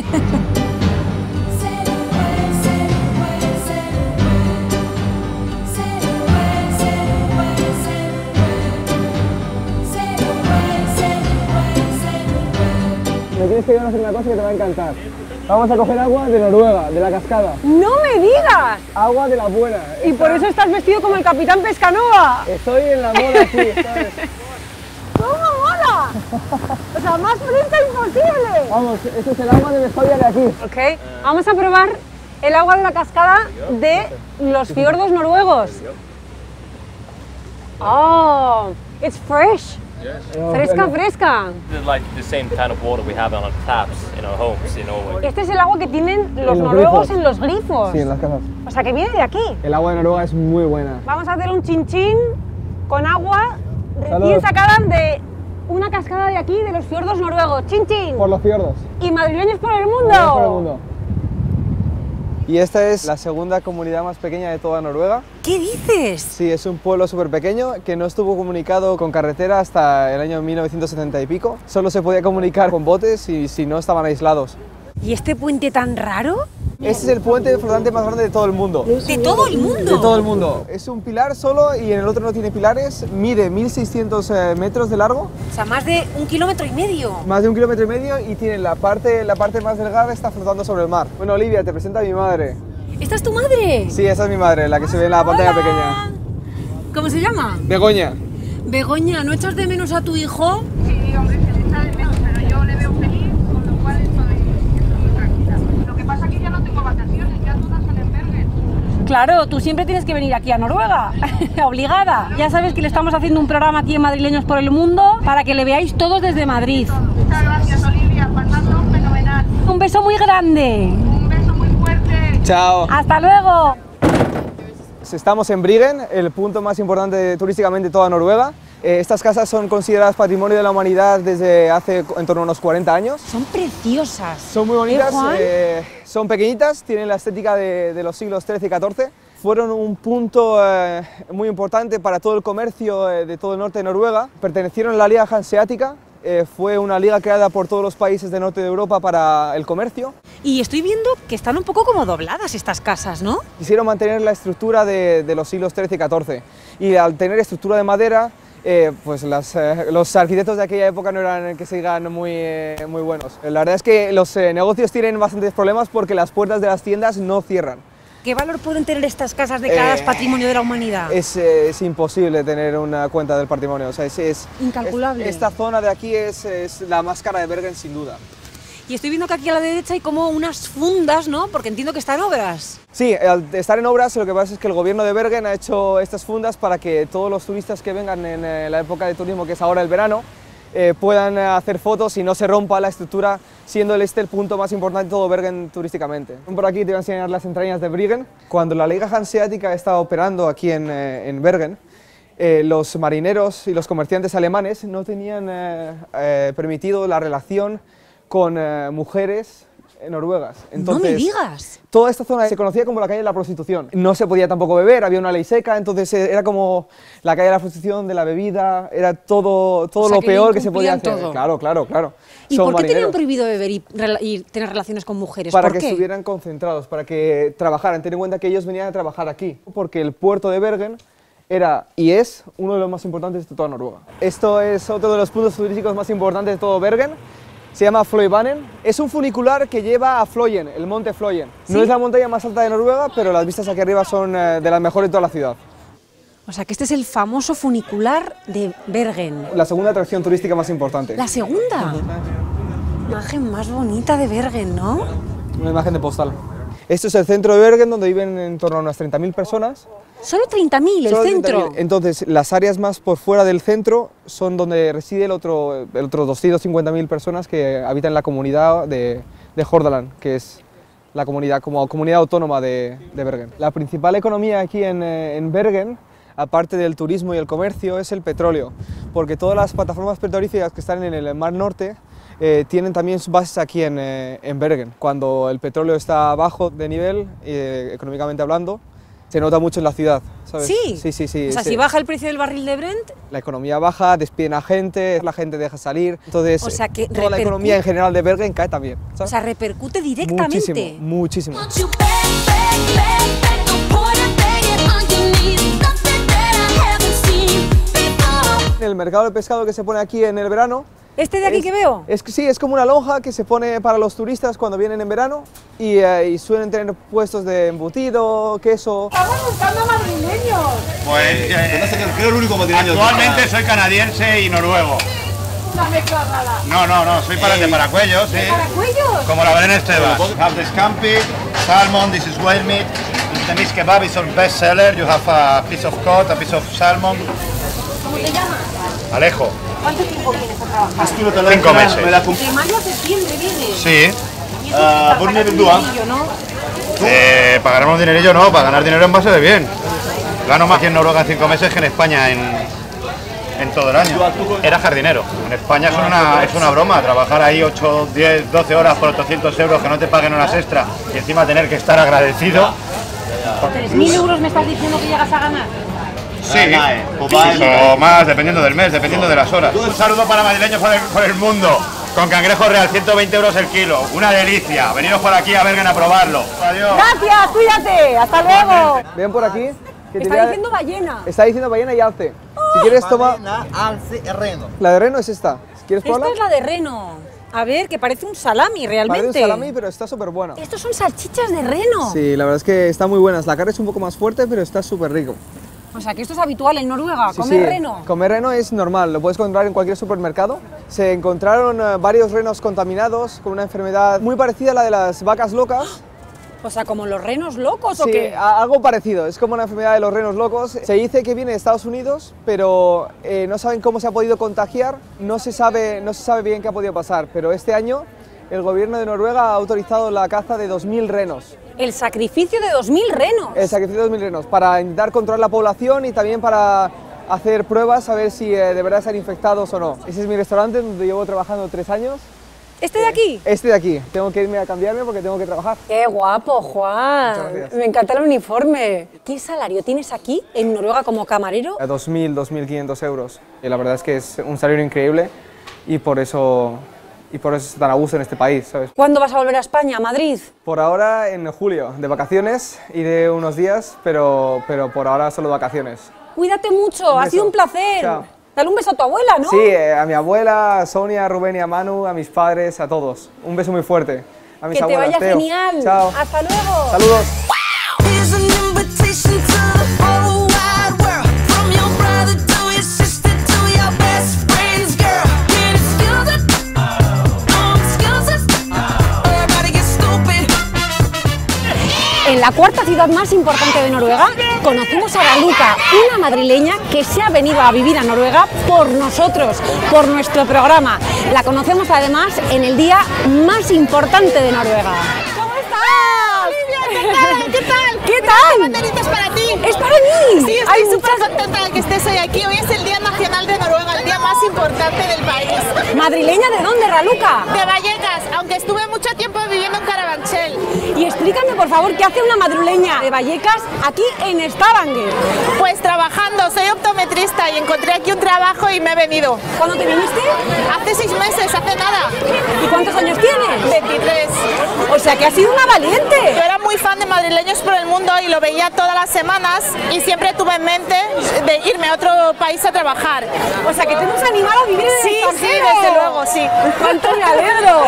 Me tienes que hacer una cosa que te va a encantar. Vamos a coger agua de Noruega, de la cascada. ¡No me digas! Agua de la buena. Y por eso estás vestido como el Capitán Pescanova. Estoy en la moda aquí, ¿sabes? ¿Cómo mola? O sea, más fresca imposible. Vamos, este es el agua de Vestoria de aquí. Ok, vamos a probar el agua de la cascada de los fiordos noruegos. Oh, it's fresh. Fresca. It's like the same kind of water we have on our taps in our homes in Norway. Este es el agua que tienen los noruegos en los grifos. Sí, en las casas. O sea, que viene de aquí. El agua de Noruega es muy buena. Vamos a hacer un chinchín con agua recién sacada de una cascada de aquí, de los fiordos noruegos. ¡Chin, chin! Por los fiordos. Y madrileños por el mundo. Madrileños por el mundo. Y esta es la segunda comunidad más pequeña de toda Noruega. ¿Qué dices? Sí, es un pueblo súper pequeño que no estuvo comunicado con carretera hasta el año 1970 y pico. Solo se podía comunicar con botes y si no estaban aislados. ¿Y este puente tan raro? Este es el puente flotante más grande de todo el mundo. ¿De todo el mundo? De todo el mundo. Es un pilar solo y en el otro no tiene pilares. Mide 1600 metros de largo. O sea, más de 1,5 kilómetros. Más de 1,5 kilómetros y tiene la parte más delgada está flotando sobre el mar. Bueno, Olivia, te presento a mi madre. ¿Esta es tu madre? Sí, esa es mi madre, la que se ve en la pantalla pequeña. ¿Cómo se llama? Begoña. Begoña, ¿no echas de menos a tu hijo? Sí, hombre, se le echa de menos, pero yo le veo feliz, con lo cual estoy muy tranquila. Lo que pasa es que ya no tengo vacaciones, ya todas son en Bergen. Claro, tú siempre tienes que venir aquí a Noruega, obligada. Ya sabes que le estamos haciendo un programa aquí en Madrileños por el Mundo para que le veáis todos desde Madrid. Muchas gracias, Olivia, pasando fenomenal. Un beso muy grande. Un beso muy fuerte. Chao. Hasta luego. Estamos en Bryggen, el punto más importante turísticamente de toda Noruega. Estas casas son consideradas Patrimonio de la Humanidad desde hace en torno a unos 40 años. Son preciosas. Son muy bonitas, Juan? son pequeñitas, tienen la estética de los siglos XIII y XIV. Fueron un punto muy importante para todo el comercio de todo el norte de Noruega. Pertenecieron a la Liga Hanseática. Fue una liga creada por todos los países del norte de Europa para el comercio. Y estoy viendo que están un poco como dobladas estas casas, ¿no? Quisieron mantener la estructura de los siglos XIII y XIV. Y al tener estructura de madera, pues los arquitectos de aquella época no eran que se digan muy buenos. La verdad es que los negocios tienen bastantes problemas porque las puertas de las tiendas no cierran. ¿Qué valor pueden tener estas casas declaradas Patrimonio de la Humanidad? Es imposible tener una cuenta del patrimonio, o sea, es incalculable. Esta zona de aquí es la más cara de Bergen, sin duda. Y estoy viendo que aquí a la derecha hay como unas fundas, ¿no? Porque entiendo que está en obras. Sí, al estar en obras lo que pasa es que el gobierno de Bergen ha hecho estas fundas para que todos los turistas que vengan en la época de turismo, que es ahora el verano, puedan hacer fotos y no se rompa la estructura, siendo el punto más importante de todo Bergen turísticamente. Por aquí te voy a enseñar las entrañas de Bryggen. Cuando la Liga Hanseática estaba operando aquí en Bergen, los marineros y los comerciantes alemanes no tenían permitido la relación con mujeres noruegas. Entonces, ¡no me digas! Toda esta zona se conocía como la calle de la prostitución. No se podía tampoco beber, había una ley seca, entonces era como la calle de la prostitución, de la bebida, era todo lo peor que se podía hacer. Todo. Claro. ¿Y Son por qué marineros. tenían prohibido beber y tener relaciones con mujeres? Para ¿Por que qué? estuvieran concentrados, para que trabajaran. Ten en cuenta que ellos venían a trabajar aquí, porque el puerto de Bergen era y es uno de los más importantes de toda Noruega. Esto es otro de los puntos turísticos más importantes de todo Bergen. Se llama Fløibanen. Es un funicular que lleva a Fløyen, el monte Fløyen. ¿Sí? No es la montaña más alta de Noruega, pero las vistas aquí arriba son de las mejores de toda la ciudad. O sea, que este es el famoso funicular de Bergen. La segunda atracción turística más importante. ¿La segunda? Imagen más bonita de Bergen, ¿no? Una imagen de postal. Esto es el centro de Bergen, donde viven en torno a unas 30.000 personas. Solo 30.000, el Solo centro. 30.000. Entonces, las áreas más por fuera del centro son donde reside el otro 250.000 personas que habitan en la comunidad de Hordaland, que es la comunidad como comunidad autónoma de Bergen. La principal economía aquí en Bergen, aparte del turismo y el comercio, es el petróleo, porque todas las plataformas petrolíferas que están en el Mar Norte tienen también sus bases aquí en Bergen. Cuando el petróleo está bajo de nivel, económicamente hablando, se nota mucho en la ciudad, ¿sabes? Sí. Sí. O sea, si baja el precio del barril de Brent, la economía baja, despiden a gente, la gente deja salir, entonces o sea, que toda la economía en general de Bergen cae también, ¿sabes? o sea, repercute directamente. Muchísimo. El mercado de pescado que se pone aquí en el verano. ¿Este de aquí que veo? Sí, es como una lonja que se pone para los turistas cuando vienen en verano y suelen tener puestos de embutido, queso. ¡Estamos buscando madrileños! Pues creo el único madrileño. Actualmente soy canadiense y noruego. Una mezcla rara. No, soy de Paracuellos, sí. ¿Paracuellos? Como la Belén Esteban. Have the scampi, salmon, this is whale meat. The mixed kebab is our best seller. You have a piece of cod, a piece of salmon. ¿Cómo te llamas? Alejo. ¿Cuánto tiempo vienes a trabajar? 5 meses. De mayo a septiembre vienes. Sí. Y eso es para sacar dinerillo, ¿no? Para ganar un dinerillo no, para ganar dinero en base de bien. Gano más aquí en Noruega en 5 meses que en España en todo el año. Era jardinero. En España es una broma, trabajar ahí 8, 10, 12 horas por 800 euros, que no te paguen horas extra y encima tener que estar agradecido. 3.000 euros me estás diciendo que llegas a ganar. Sí, o más, dependiendo del mes, dependiendo de las horas. Un saludo para madrileños por el mundo. con cangrejo real, 120 euros el kilo. Una delicia. Veniros por aquí a Bergen a probarlo. Adiós. Gracias, cuídate. Hasta luego. Ven por aquí. Que Está diciendo ballena. Está diciendo ballena y alce. Si quieres toma... alce, reno. La de reno es esta. Si quieres probarla. Esta es la de reno. A ver, que parece un salami realmente. Parece un salami, pero está súper buena. Estos son salchichas de reno. Sí, la verdad es que están muy buenas. La carne es un poco más fuerte, pero está súper rico. O sea, que esto es habitual en Noruega, Sí, comer sí. reno. Comer reno es normal, lo puedes encontrar en cualquier supermercado. Se encontraron varios renos contaminados con una enfermedad muy parecida a la de las vacas locas. O sea, como los renos locos, ¿o Sí, qué? algo parecido, es como la enfermedad de los renos locos. Se dice que viene de Estados Unidos, pero no saben cómo se ha podido contagiar, no se sabe bien qué ha podido pasar, pero este año el gobierno de Noruega ha autorizado la caza de 2000 renos. El sacrificio de 2000 renos. El sacrificio de 2000 renos, para intentar controlar la población y también para hacer pruebas a ver si de verdad están infectados o no. Ese es mi restaurante donde llevo trabajando 3 años. ¿Este de aquí? Este de aquí. Tengo que irme a cambiarme porque tengo que trabajar. ¡Qué guapo, Juan! Muchas gracias. Me encanta el uniforme. ¿Qué salario tienes aquí en Noruega como camarero? A 2.000, 2.500 euros. Y la verdad es que es un salario increíble y por eso están a gusto en este país, ¿sabes? ¿Cuándo vas a volver a España, a Madrid? Por ahora en julio, de vacaciones, iré unos días, pero por ahora solo vacaciones. Cuídate mucho, ha sido un placer. Chao. Dale un beso a tu abuela, ¿no? Sí, a mi abuela, a Sonia, a Rubén y a Manu, a mis padres, a todos. Un beso muy fuerte. A mis Que te abuelas, vaya Teo. genial. Chao. Hasta luego. Saludos. Here's an invitation to the whole wide world. From your brother to your sister to your best friend's girl. Can't excuse it. No excuses. Everybody gets stupid. En la cuarta ciudad más importante de Noruega, conocemos a Raluca, una madrileña que se ha venido a vivir a Noruega por nosotros, por nuestro programa. La conocemos además en el día más importante de Noruega. ¿Cómo estás? Olivia, ¿qué tal? ¿Qué tal? Banderita es para ti. ¡Es para mí! Sí, Hay estoy súper muchas- contenta de que estés hoy aquí. Hoy es el Día Nacional de Noruega, el día más importante del país. ¿Madrileña de dónde, Raluca? De Vallecas, aunque estuve mucho tiempo viviendo en Carabanchel. Y explícame, por favor, ¿qué hace una madrileña de Vallecas aquí en Stavanger? Pues trabajando, soy optometrista y encontré aquí un trabajo y me he venido. ¿Cuándo te viniste? Hace 6 meses, hace nada. ¿Y cuántos años tienes? 23. O sea que has sido una valiente. Yo era muy fan de Madrileños por el Mundo y lo veía todas las semanas y siempre tuve en mente de irme a otro país a trabajar. O sea que te hemos animado a vivir en el Sí, extranjero. desde luego, sí. ¡Cuánto me alegro!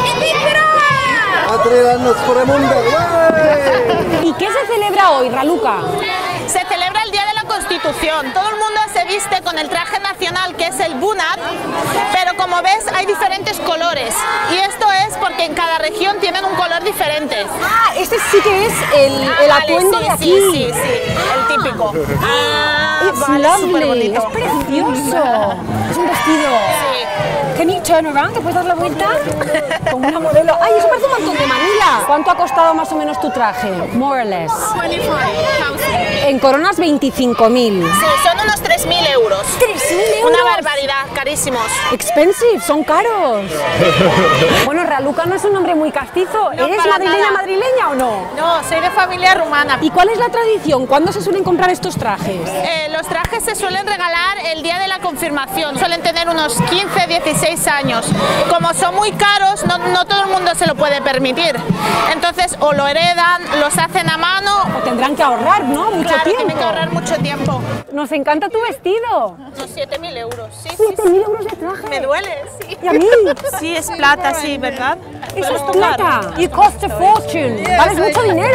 ¿Y qué se celebra hoy, Raluca? Se celebra el Día de la Constitución. Todo el mundo se viste con el traje nacional que es el bunad, pero como ves hay diferentes colores. Y esto es porque en cada región tienen un color diferente. Ah, este sí que es el Vale, atuendo sí, de aquí. Sí, el típico. It's vale, lovely, superbonito. es precioso. Es un vestido. Sí. Can you turn around? ¿Te puedes dar la vuelta? Como una modelo. ¡Ay, eso parece un montón de Manila! ¿Cuánto ha costado más o menos tu traje? More or less. 25,000. En coronas 25.000. Sí, son unos 3.000 euros. 3.000 euros. Una barbaridad, carísimos. Expensive, son caros. Bueno, Raluca no es un nombre muy castizo. No, ¿Eres para madrileña, nada. madrileña o no? No, soy de familia rumana. ¿Y cuál es la tradición? ¿Cuándo se suelen comprar estos trajes? Los trajes se suelen regalar el día de la confirmación. Suelen tener unos 15, 16 años. Como son muy caros, no todo el mundo se lo puede permitir. Entonces, o lo heredan, los hacen a mano. O tendrán que ahorrar, ¿no? Mucho Claro, tiempo. tienen que ahorrar mucho tiempo. Nos encanta tu vestido. Unos 7.000 euros. Sí, 7.000 euros de traje. Me duele, sí. ¿Y a mí? Sí, es plata, sí, ¿verdad? Eso es plata. You cost a fortune. Vales mucho dinero.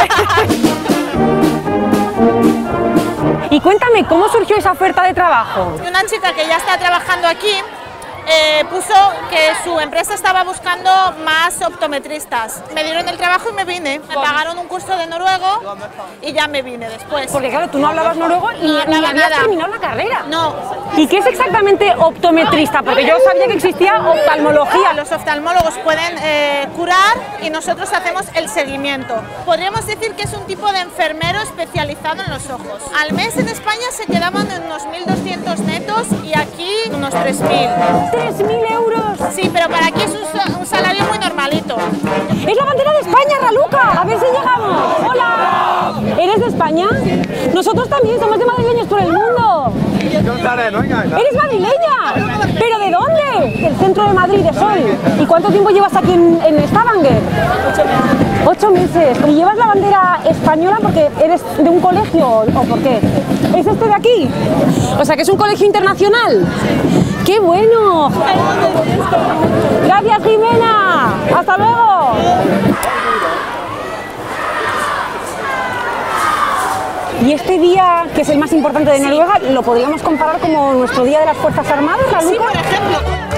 Y cuéntame, ¿cómo surgió esa oferta de trabajo? Una chica que ya está trabajando aquí puso que su empresa estaba buscando más optometristas. Me dieron el trabajo y me vine. Me pagaron un curso de noruego y ya me vine después. Porque claro, tú no hablabas noruego y No ni hablaba habías nada. terminado la carrera. No. ¿Y qué es exactamente optometrista? Porque yo sabía que existía oftalmología. Los oftalmólogos pueden curar y nosotros hacemos el seguimiento. Podríamos decir que es un tipo de enfermero especializado en los ojos. Al mes en España se quedaban en unos 1.200 netos y aquí unos 3.000. ¿3.000 euros? Sí, pero para aquí es un salario muy normalito. ¡Es la bandera de España, Raluca! A ver si llegamos. ¡Hola! ¿Eres de España? Nosotros también somos de madrileños por el mundo. ¿Eres madrileña? ¿Pero de dónde? Del centro de Madrid, de Sol. ¿Y cuánto tiempo llevas aquí en Stavanger? 8 meses. ¿Y llevas la bandera española porque eres de un colegio o por qué? ¿Es este de aquí? O sea, que es un colegio internacional. ¡Qué bueno! Gracias, Jimena. ¡Hasta luego! Y este día, que es el más importante de Noruega, ¿lo podríamos comparar como nuestro Día de las Fuerzas Armadas, Raluca? Sí, por ejemplo.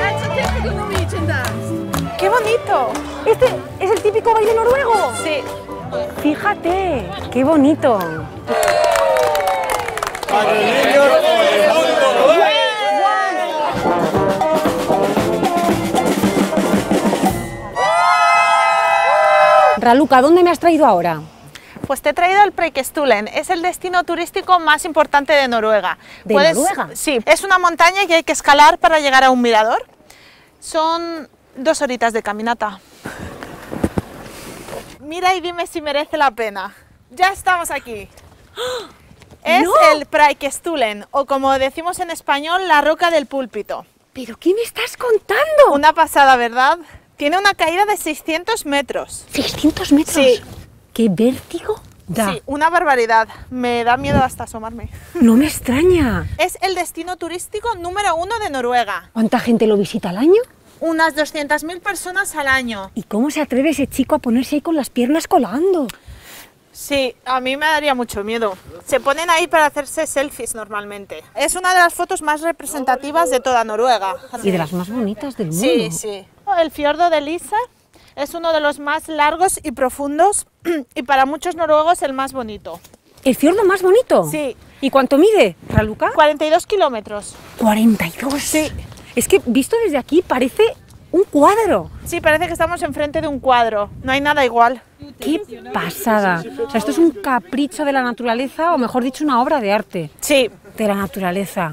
¡Qué bonito! ¿Este es el típico baile noruego? Sí. Fíjate, qué bonito. Raluca, ¿dónde me has traído ahora? Pues te he traído el Preikestolen, es el destino turístico más importante de Noruega. ¿De Noruega? Sí, es una montaña que hay que escalar para llegar a un mirador. Son 2 horitas de caminata. Mira y dime si merece la pena. Ya estamos aquí. Es el Preikestolen, o como decimos en español, la roca del púlpito. ¿Pero qué me estás contando? Una pasada, ¿verdad? Tiene una caída de 600 metros. ¿600 metros? Sí. ¡Qué vértigo da! Sí, una barbaridad. Me da miedo hasta asomarme. No me extraña. Es el destino turístico número 1 de Noruega. ¿Cuánta gente lo visita al año? Unas 200.000 personas al año. ¿Y cómo se atreve ese chico a ponerse ahí con las piernas colgando? Sí, a mí me daría mucho miedo. Se ponen ahí para hacerse selfies normalmente. Es una de las fotos más representativas de toda Noruega. Y de las más bonitas del mundo. Sí, sí. El fiordo de Lisa es uno de los más largos y profundos y para muchos noruegos el más bonito. ¿El fiordo más bonito? Sí. ¿Y cuánto mide, Raluca? 42 kilómetros. ¿42? Sí. Es que visto desde aquí parece un cuadro. Sí, parece que estamos enfrente de un cuadro. No hay nada igual. ¡Qué pasada! O sea, esto es un capricho de la naturaleza, o mejor dicho, una obra de arte. Sí. De la naturaleza.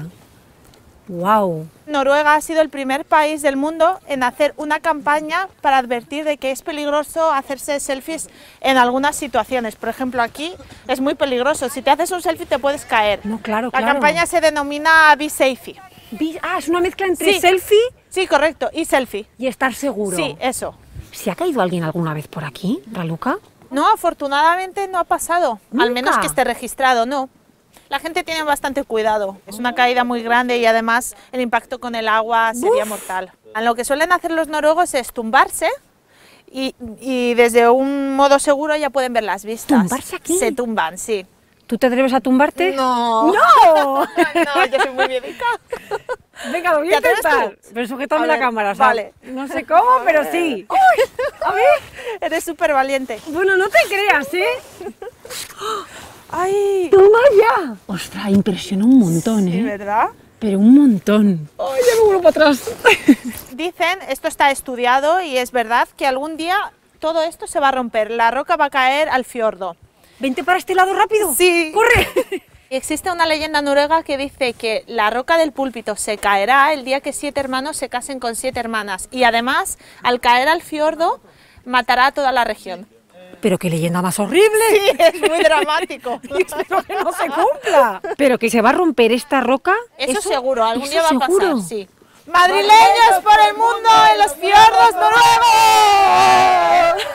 ¡Wow! Noruega ha sido el primer país del mundo en hacer una campaña para advertir de que es peligroso hacerse selfies en algunas situaciones. Por ejemplo, aquí es muy peligroso. Si te haces un selfie te puedes caer. No, claro, La campaña se denomina Be Safe. Es una mezcla entre Sí. selfie Sí, correcto, y selfie. y estar seguro. Sí, eso. ¿Se ha caído alguien alguna vez por aquí, Raluca? No, afortunadamente no ha pasado. ¿Nunca? Al menos que esté registrado, no. La gente tiene bastante cuidado. Es una caída muy grande y además el impacto con el agua sería mortal. Lo que suelen hacer los noruegos es tumbarse y desde un modo seguro ya pueden ver las vistas. ¿Tumbarse aquí? Se tumban, sí. ¿Tú te atreves a tumbarte? No. ¡No! No, yo soy muy miedica. Venga, lo voy a ¿Te atreves intentar. tú? Pero sujétame A la ver, cámara, ¿sabes? vale. No sé cómo, pero sí. A ver. Eres súper valiente. Bueno, no te creas, ¿eh? ¡Ay! ¡Toma ya! Ostras, impresiona un montón, ¿eh? Sí, ¿verdad? Pero un montón. ¡Ay, ya me vuelvo para atrás! Dicen, esto está estudiado y es verdad, que algún día todo esto se va a romper. La roca va a caer al fiordo. Vente para este lado rápido. Sí. ¡Corre! Existe una leyenda noruega que dice que la roca del púlpito se caerá el día que 7 hermanos se casen con 7 hermanas y además, al caer al fiordo, matará a toda la región. Pero qué leyenda más horrible. Sí, es muy dramático. Y espero que no se cumpla. Pero que se va a romper esta roca. Eso seguro, algún día va a seguro. pasar, sí. ¡Madrileños por el mundo en los fiordos noruegos!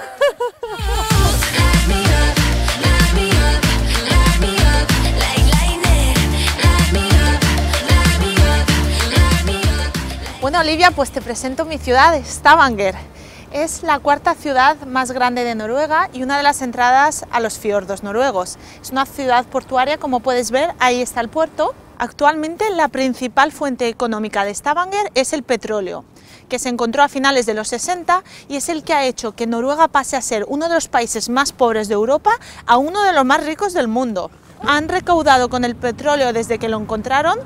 Bueno, Olivia, pues te presento mi ciudad, Stavanger. Es la 4ª ciudad más grande de Noruega y una de las entradas a los fiordos noruegos. Es una ciudad portuaria, como puedes ver, ahí está el puerto. Actualmente la principal fuente económica de Stavanger es el petróleo, que se encontró a finales de los 60 y es el que ha hecho que Noruega pase a ser uno de los países más pobres de Europa a uno de los más ricos del mundo. Han recaudado con el petróleo desde que lo encontraron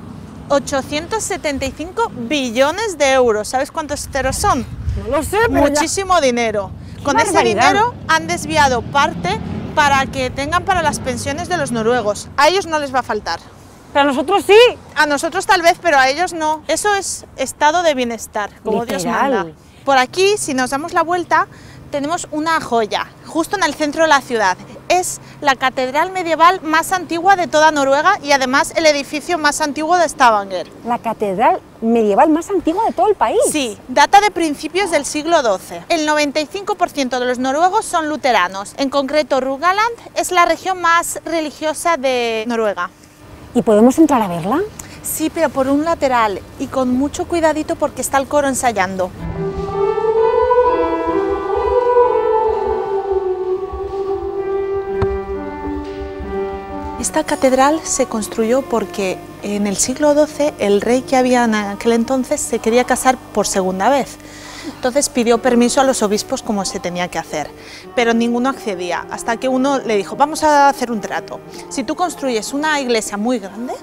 875 billones de euros. ¿Sabes cuántos ceros son? No lo sé, pero muchísimo dinero. Con ese barbaridad. dinero han desviado parte para que tengan para las pensiones de los noruegos. A ellos no les va a faltar. Pero a nosotros sí. A nosotros tal vez, pero a ellos no. Eso es estado de bienestar, como Dios Literal. manda. Por aquí, si nos damos la vuelta, tenemos una joya, justo en el centro de la ciudad. es la catedral medieval más antigua de toda Noruega y además el edificio más antiguo de Stavanger. La catedral medieval más antigua de todo el país. Sí, data de principios del siglo XII. El 95% de los noruegos son luteranos. En concreto, Rogaland es la región más religiosa de Noruega. ¿Y podemos entrar a verla? Sí, pero por un lateral y con mucho cuidadito porque está el coro ensayando. Esta catedral se construyó porque en el siglo XII el rey que había en aquel entonces se quería casar por segunda vez. Entonces pidió permiso a los obispos como se tenía que hacer, pero ninguno accedía, hasta que uno le dijo, vamos a hacer un trato. Si tú construyes una iglesia muy grande,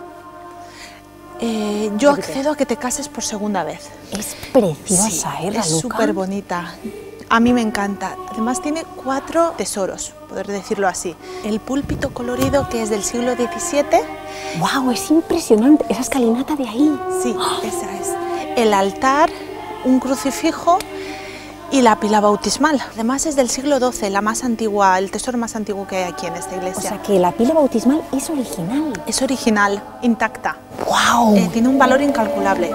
yo accedo a que te cases por segunda vez. Es preciosa, Sí, la es Luca. súper bonita. A mí me encanta. Además tiene 4 tesoros, poder decirlo así. El púlpito colorido que es del siglo XVII. ¡Wow! Es impresionante. Esa escalinata de ahí. Sí, esa es. El altar, un crucifijo y la pila bautismal. Además es del siglo XII, la más antigua, el tesoro más antiguo que hay aquí en esta iglesia. O sea que la pila bautismal es original. Es original, intacta. ¡Wow! Tiene un valor incalculable.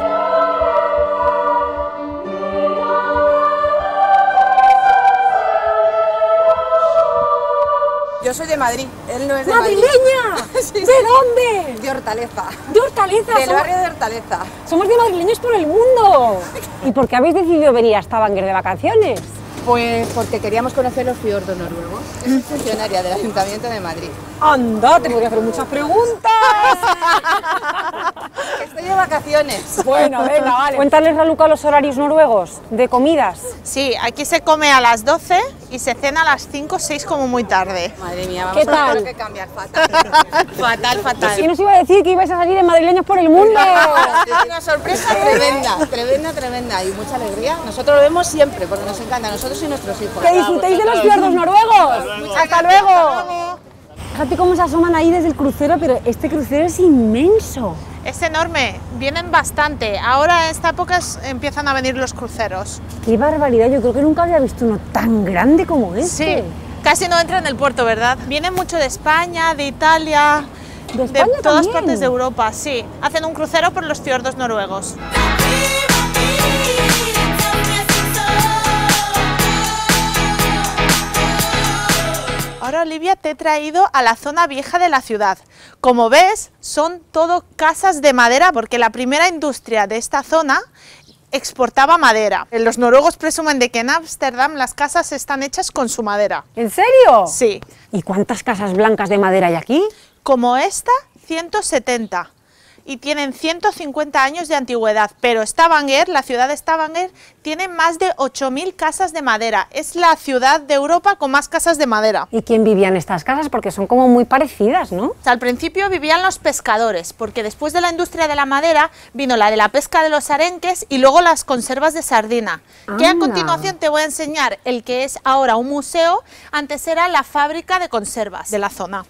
Yo soy de Madrid, él no es de ¡Madrileña! Madrid. Sí, ¿De dónde? De Hortaleza. ¿De Hortaleza? Del barrio de Hortaleza. Somos de madrileños por el mundo. ¿Y por qué habéis decidido venir a Stavanger de vacaciones? Pues porque queríamos conocer los fiordos noruegos. Yo soy funcionaria del Ayuntamiento de Madrid. ¡Anda! Te podría hacer muchas preguntas. Estoy de vacaciones. Bueno, venga, vale. Cuéntales, Raluca, los horarios noruegos de comidas. Sí, aquí se come a las 12 y se cena a las 5 o 6 como muy tarde. Madre mía, ¿Qué vamos a tal? tener que cambiar. Fatal. Fatal, fatal. ¿Quién os iba a decir que ibais a salir de madrileños por el mundo? Una sorpresa tremenda y mucha alegría. Nosotros lo vemos siempre porque nos encanta, nosotros y nuestros hijos. Que disfrutéis de los fiordos noruegos. ¡Hasta luego! Fíjate cómo se asoman ahí desde el crucero, pero este crucero es inmenso. Es enorme, vienen bastante. Ahora en esta época empiezan a venir los cruceros. ¡Qué barbaridad! Yo creo que nunca había visto uno tan grande como este. Sí, casi no entra en el puerto, ¿verdad? Vienen mucho de España, de Italia, ¿De España todas también? partes de Europa, sí. Hacen un crucero por los fiordos noruegos. Ahora, Olivia, te he traído a la zona vieja de la ciudad. Como ves, son todo casas de madera porque la primera industria de esta zona exportaba madera. Los noruegos presumen de que en Ámsterdam las casas están hechas con su madera. ¿En serio? Sí. ¿Y cuántas casas blancas de madera hay aquí? Como esta, 170. Y tienen 150 años de antigüedad, pero Stavanger, la ciudad de Stavanger, tiene más de 8.000 casas de madera. Es la ciudad de Europa con más casas de madera. ¿Y quién vivía en estas casas? Porque son como muy parecidas, ¿no? Al principio vivían los pescadores, porque después de la industria de la madera vino la de la pesca de los arenques y luego las conservas de sardina. Que a Anda. continuación te voy a enseñar el que es ahora un museo, antes era la fábrica de conservas de la zona.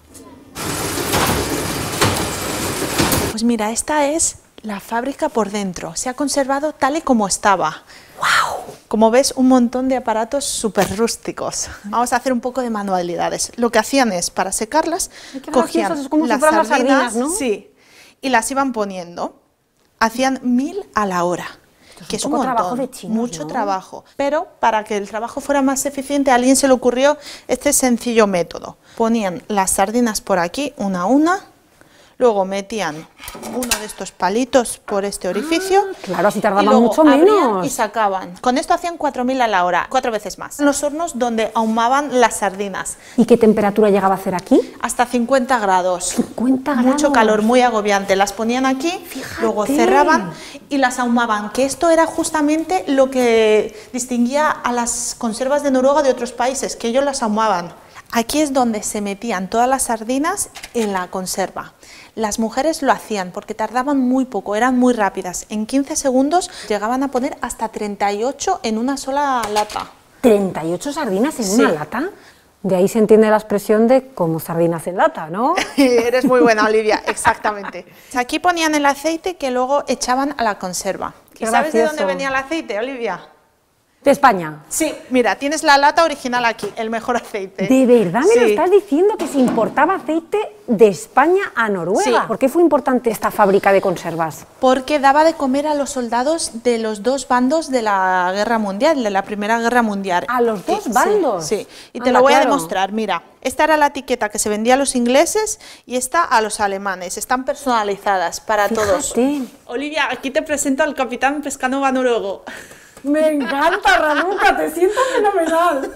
Pues mira, esta es la fábrica por dentro. Se ha conservado tal y como estaba. ¡Wow! Como ves, un montón de aparatos súper rústicos. Vamos a hacer un poco de manualidades. Lo que hacían es, para secarlas, qué cogían graciosos, es como si las fueran las sardinas, sardinas, ¿no? sí, y las iban poniendo. Hacían 1000 a la hora. Que es un poco montón, trabajo de chinos, mucho ¿no? trabajo. Pero para que el trabajo fuera más eficiente, a alguien se le ocurrió este sencillo método. Ponían las sardinas por aquí, una a una, luego metían uno de estos palitos por este orificio. Claro, así y tardaban luego mucho abrían menos. y sacaban. Con esto hacían 4000 a la hora, 4 veces más. Los hornos donde ahumaban las sardinas. ¿Y qué temperatura llegaba a hacer aquí? Hasta 50 grados. 50 grados. Mucho calor, muy agobiante. Las ponían aquí, luego cerraban y las ahumaban, que esto era justamente lo que distinguía a las conservas de Noruega de otros países, que ellos las ahumaban. Aquí es donde se metían todas las sardinas en la conserva. Las mujeres lo hacían porque tardaban muy poco, eran muy rápidas. En 15 segundos llegaban a poner hasta 38 en una sola lata. ¿38 sardinas en Sí. una lata? De ahí se entiende la expresión de como sardinas en lata, ¿no? Eres muy buena, Olivia, exactamente. Aquí ponían el aceite que luego echaban a la conserva. Qué ¿Y sabes de gracioso. dónde venía el aceite, Olivia? De España. Sí, mira, tienes la lata original aquí, el mejor aceite. ¿De verdad me lo Sí. estás diciendo que se importaba aceite de España a Noruega? Sí. ¿Por qué fue importante esta fábrica de conservas? Porque daba de comer a los soldados de los dos bandos de la Guerra Mundial, de la Primera Guerra Mundial. ¿A los dos Sí, bandos? Sí, y te Anda, lo voy a claro. demostrar, mira. Esta era la etiqueta que se vendía a los ingleses y esta a los alemanes. Están personalizadas para todos. Fíjate. Olivia, aquí te presento al capitán Pescanova noruego. Me encanta, Raluca, te siento fenomenal.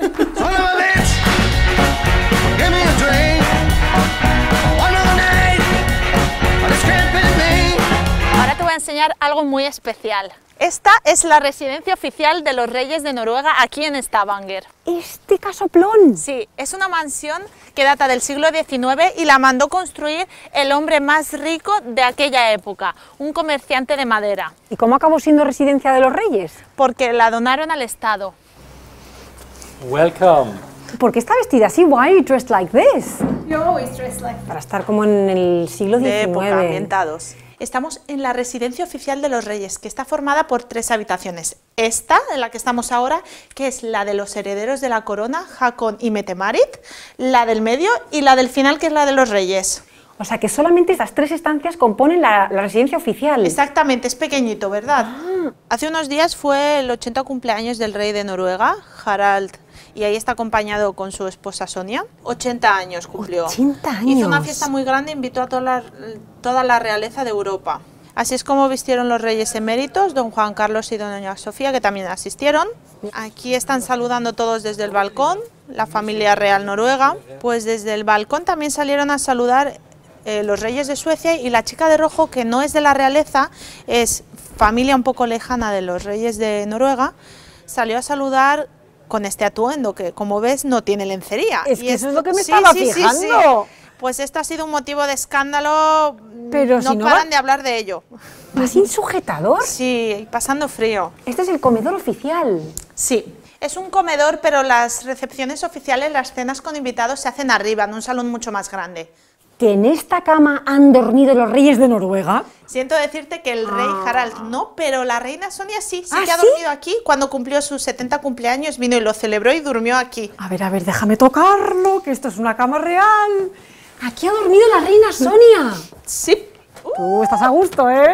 Ahora te voy a enseñar algo muy especial. Esta es la residencia oficial de los reyes de Noruega aquí en Stavanger. ¿Este casoplón? Sí, es una mansión que data del siglo XIX y la mandó construir el hombre más rico de aquella época, un comerciante de madera. ¿Y cómo acabó siendo residencia de los reyes? Porque la donaron al Estado. Welcome. ¿Por qué está vestida así? Why are you dressed like this? You're always dressed like Para estar como en el siglo XIX. De época, ambientados. Estamos en la residencia oficial de los reyes, que está formada por 3 habitaciones. Esta, en la que estamos ahora, que es la de los herederos de la corona, Hakon y Mette-Marit, la del medio y la del final, que es la de los reyes. O sea que solamente estas 3 estancias componen la residencia oficial. Exactamente, es pequeñito, ¿verdad? Hace unos días fue el 80 cumpleaños del rey de Noruega, Harald, y ahí está acompañado con su esposa Sonia. 80 años cumplió. 80 años. Hizo una fiesta muy grande e invitó a toda la realeza de Europa. Así es como vistieron los reyes eméritos, don Juan Carlos y doña Sofía, que también asistieron. Aquí están saludando todos desde el balcón, la familia real noruega. Pues desde el balcón también salieron a saludar los reyes de Suecia, y la chica de rojo, que no es de la realeza, es familia un poco lejana de los reyes de Noruega, salió a saludar con este atuendo que, como ves, no tiene lencería. Es que eso es lo que me sí, estaba sí, fijando. Pues esto ha sido un motivo de escándalo, Pero no si no paran va- de hablar de ello. ¿Va sin sujetador? Sí, pasando frío. Este es el comedor oficial. Sí, es un comedor, pero las recepciones oficiales, las cenas con invitados se hacen arriba, en un salón mucho más grande. ¿Que en esta cama han dormido los reyes de Noruega? Siento decirte que el rey Harald no, pero la reina Sonia sí ¿Ah, que ha sí? dormido aquí. Cuando cumplió sus 70 cumpleaños vino y lo celebró y durmió aquí. A ver, déjame tocarlo, que esto es una cama real. Aquí ha dormido la reina Sonia. Sí. Tú estás a gusto, ¿eh?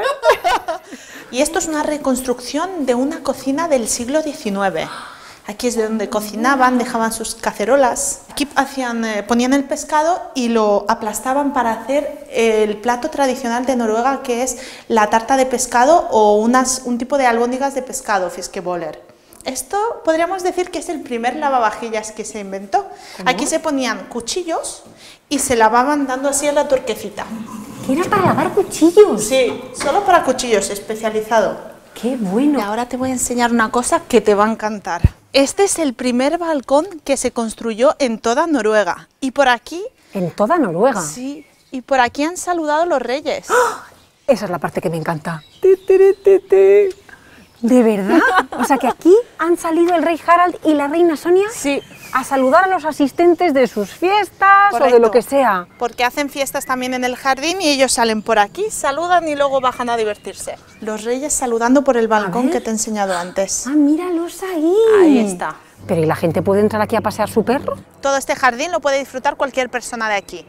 Y esto es una reconstrucción de una cocina del siglo XIX. Aquí es de donde cocinaban, dejaban sus cacerolas. Aquí ponían el pescado y lo aplastaban para hacer el plato tradicional de Noruega, que es la tarta de pescado o un tipo de albóndigas de pescado, fiskeboller. Esto podríamos decir que es el primer lavavajillas que se inventó. ¿Cómo? Aquí se ponían cuchillos y se lavaban dando así a la tuerquecita. ¿Que era para lavar cuchillos? Sí, solo para cuchillos, especializado. ¡Qué bueno! Y ahora te voy a enseñar una cosa que te va a encantar. Este es el primer balcón que se construyó en toda Noruega. Y por aquí... ¿En toda Noruega? Sí, y por aquí han saludado los reyes. ¡Oh! Esa es la parte que me encanta. ¿De verdad? O sea que aquí han salido el rey Harald y la reina Sonia Sí. a saludar a los asistentes de sus fiestas o de Correcto. lo que sea. Porque hacen fiestas también en el jardín y ellos salen por aquí, saludan y luego bajan a divertirse. Los reyes saludando por el balcón que te he enseñado antes. Ah, míralos ahí. Ahí está. ¿Pero y la gente puede entrar aquí a pasear su perro? Todo este jardín lo puede disfrutar cualquier persona de aquí.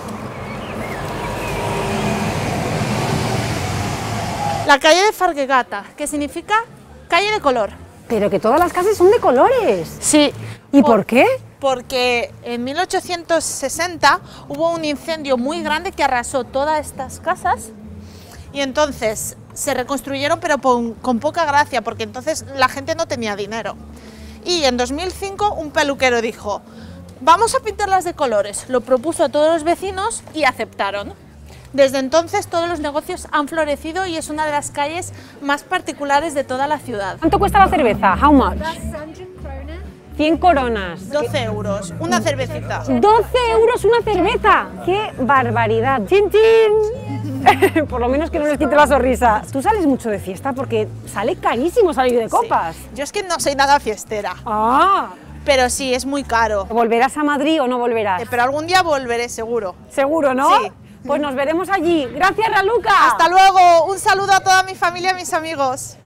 La calle de Fargegata, que significa calle de color. Pero que todas las casas son de colores. Sí. ¿Y por qué? Porque en 1860 hubo un incendio muy grande que arrasó todas estas casas y entonces se reconstruyeron, pero con poca gracia, porque entonces la gente no tenía dinero. Y en 2005 un peluquero dijo, vamos a pintarlas de colores. Lo propuso a todos los vecinos y aceptaron. Desde entonces todos los negocios han florecido y es una de las calles más particulares de toda la ciudad. ¿Cuánto cuesta la cerveza? How much? 100 coronas. 12 euros, una cervecita. 12 euros una cerveza. ¡Qué barbaridad! ¡Chin, chin! Por lo menos que no les quite la sonrisa. Tú sales mucho de fiesta porque sale carísimo salir de copas. Sí. Yo es que no soy nada fiestera. Ah. Pero sí, es muy caro. ¿Volverás a Madrid o no volverás? Pero algún día volveré, seguro. Seguro, ¿no? Sí. Pues nos veremos allí. Gracias, Raluca. Hasta luego. Un saludo a toda mi familia y a mis amigos.